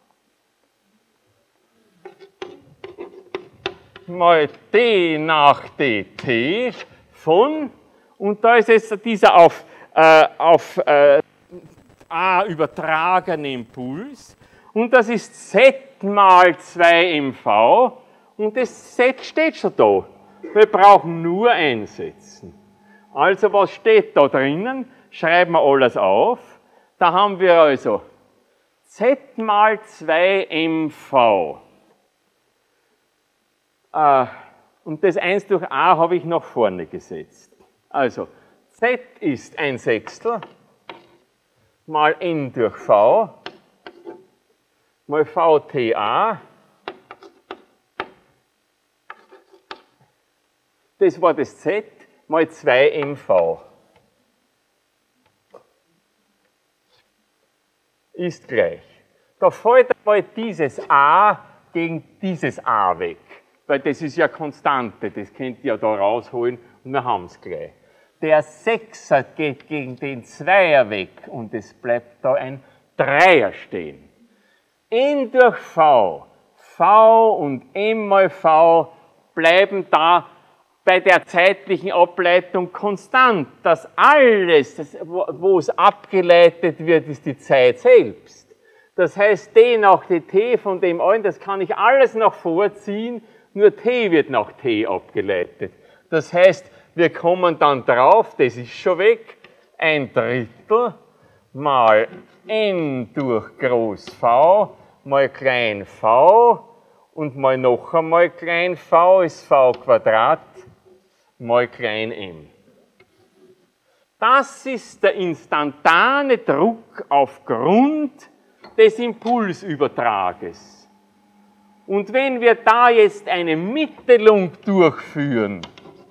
S1: mal d nach dt von, und da ist jetzt dieser auf, äh, auf äh, A übertragene Impuls, und das ist Z mal zwei m v, und das Z steht schon da. Wir brauchen nur einsetzen. Also was steht da drinnen? Schreiben wir alles auf. Da haben wir also Z mal zwei m v. Äh, und das eins durch A habe ich nach vorne gesetzt. Also Z ist ein Sechstel mal n durch v mal vta. Das war das Z mal zwei m v. Ist gleich. Da fällt einmal dieses A gegen dieses A weg, weil das ist ja Konstante, das könnt ihr ja da rausholen und wir haben es gleich. Der Sechser geht gegen den Zweier weg und es bleibt da ein Dreier stehen. N durch V, V und M mal V bleiben da bei der zeitlichen Ableitung konstant. Das alles, das, wo, wo es abgeleitet wird, ist die Zeit selbst. Das heißt, d nach dt von dem allen, das kann ich alles noch vorziehen, nur t wird nach t abgeleitet. Das heißt, wir kommen dann drauf, das ist schon weg, ein Drittel mal n durch groß V mal klein v und mal noch einmal klein v ist v Quadrat mal klein m. Das ist der instantane Druck aufgrund des Impulsübertrages. Und wenn wir da jetzt eine Mittelung durchführen,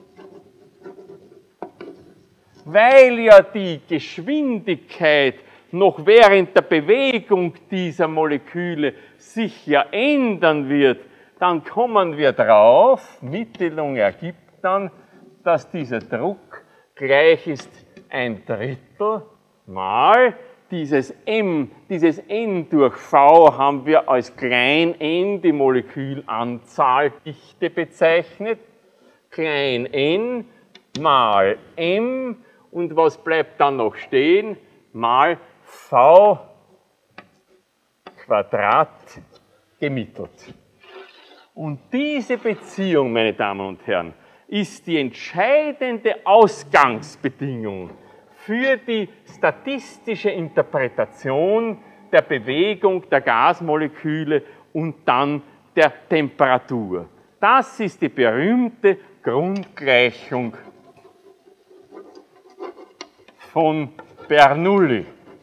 S1: weil ja die Geschwindigkeit noch während der Bewegung dieser Moleküle sich ja ändern wird, dann kommen wir drauf, Mittelung ergibt dann, dass dieser Druck gleich ist ein Drittel mal dieses M, dieses N durch V haben wir als klein n die Molekülanzahl Dichte bezeichnet, klein n mal M und was bleibt dann noch stehen? Mal V Quadrat gemittelt. Und diese Beziehung, meine Damen und Herren, ist die entscheidende Ausgangsbedingung für die statistische Interpretation der Bewegung der Gasmoleküle und dann der Temperatur. Das ist die berühmte Grundgleichung von Bernoulli.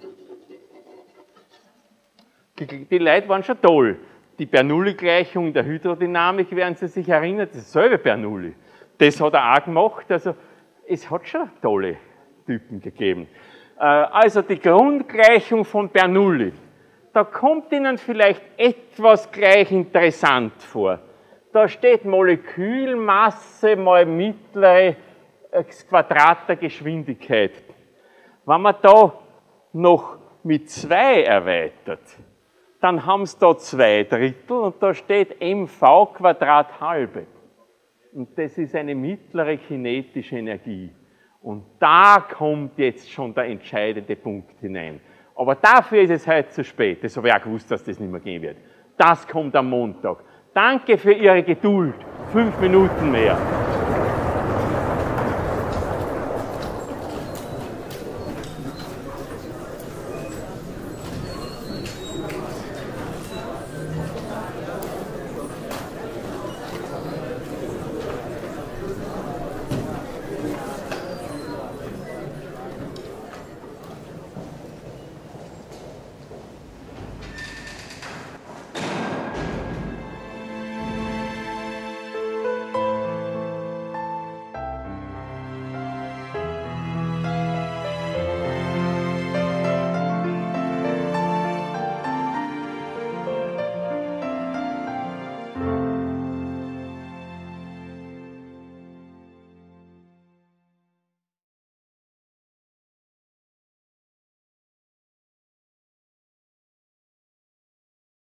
S1: Die, die Leute waren schon toll. Die Bernoulli-Gleichung der Hydrodynamik, werden Sie sich erinnern, dasselbe Bernoulli. Das hat er auch gemacht, also es hat schon tolle Typen gegeben. Also die Grundgleichung von Bernoulli, da kommt Ihnen vielleicht etwas gleich interessant vor. Da steht Molekülmasse mal mittlere Quadrat der Geschwindigkeit. Wenn man da noch mit zwei erweitert, dann haben Sie da zwei Drittel und da steht mv Quadrat halbe. Und das ist eine mittlere kinetische Energie. Und da kommt jetzt schon der entscheidende Punkt hinein. Aber dafür ist es heute zu spät. Das habe ich auch gewusst, dass das nicht mehr gehen wird. Das kommt am Montag. Danke für Ihre Geduld. Fünf Minuten mehr.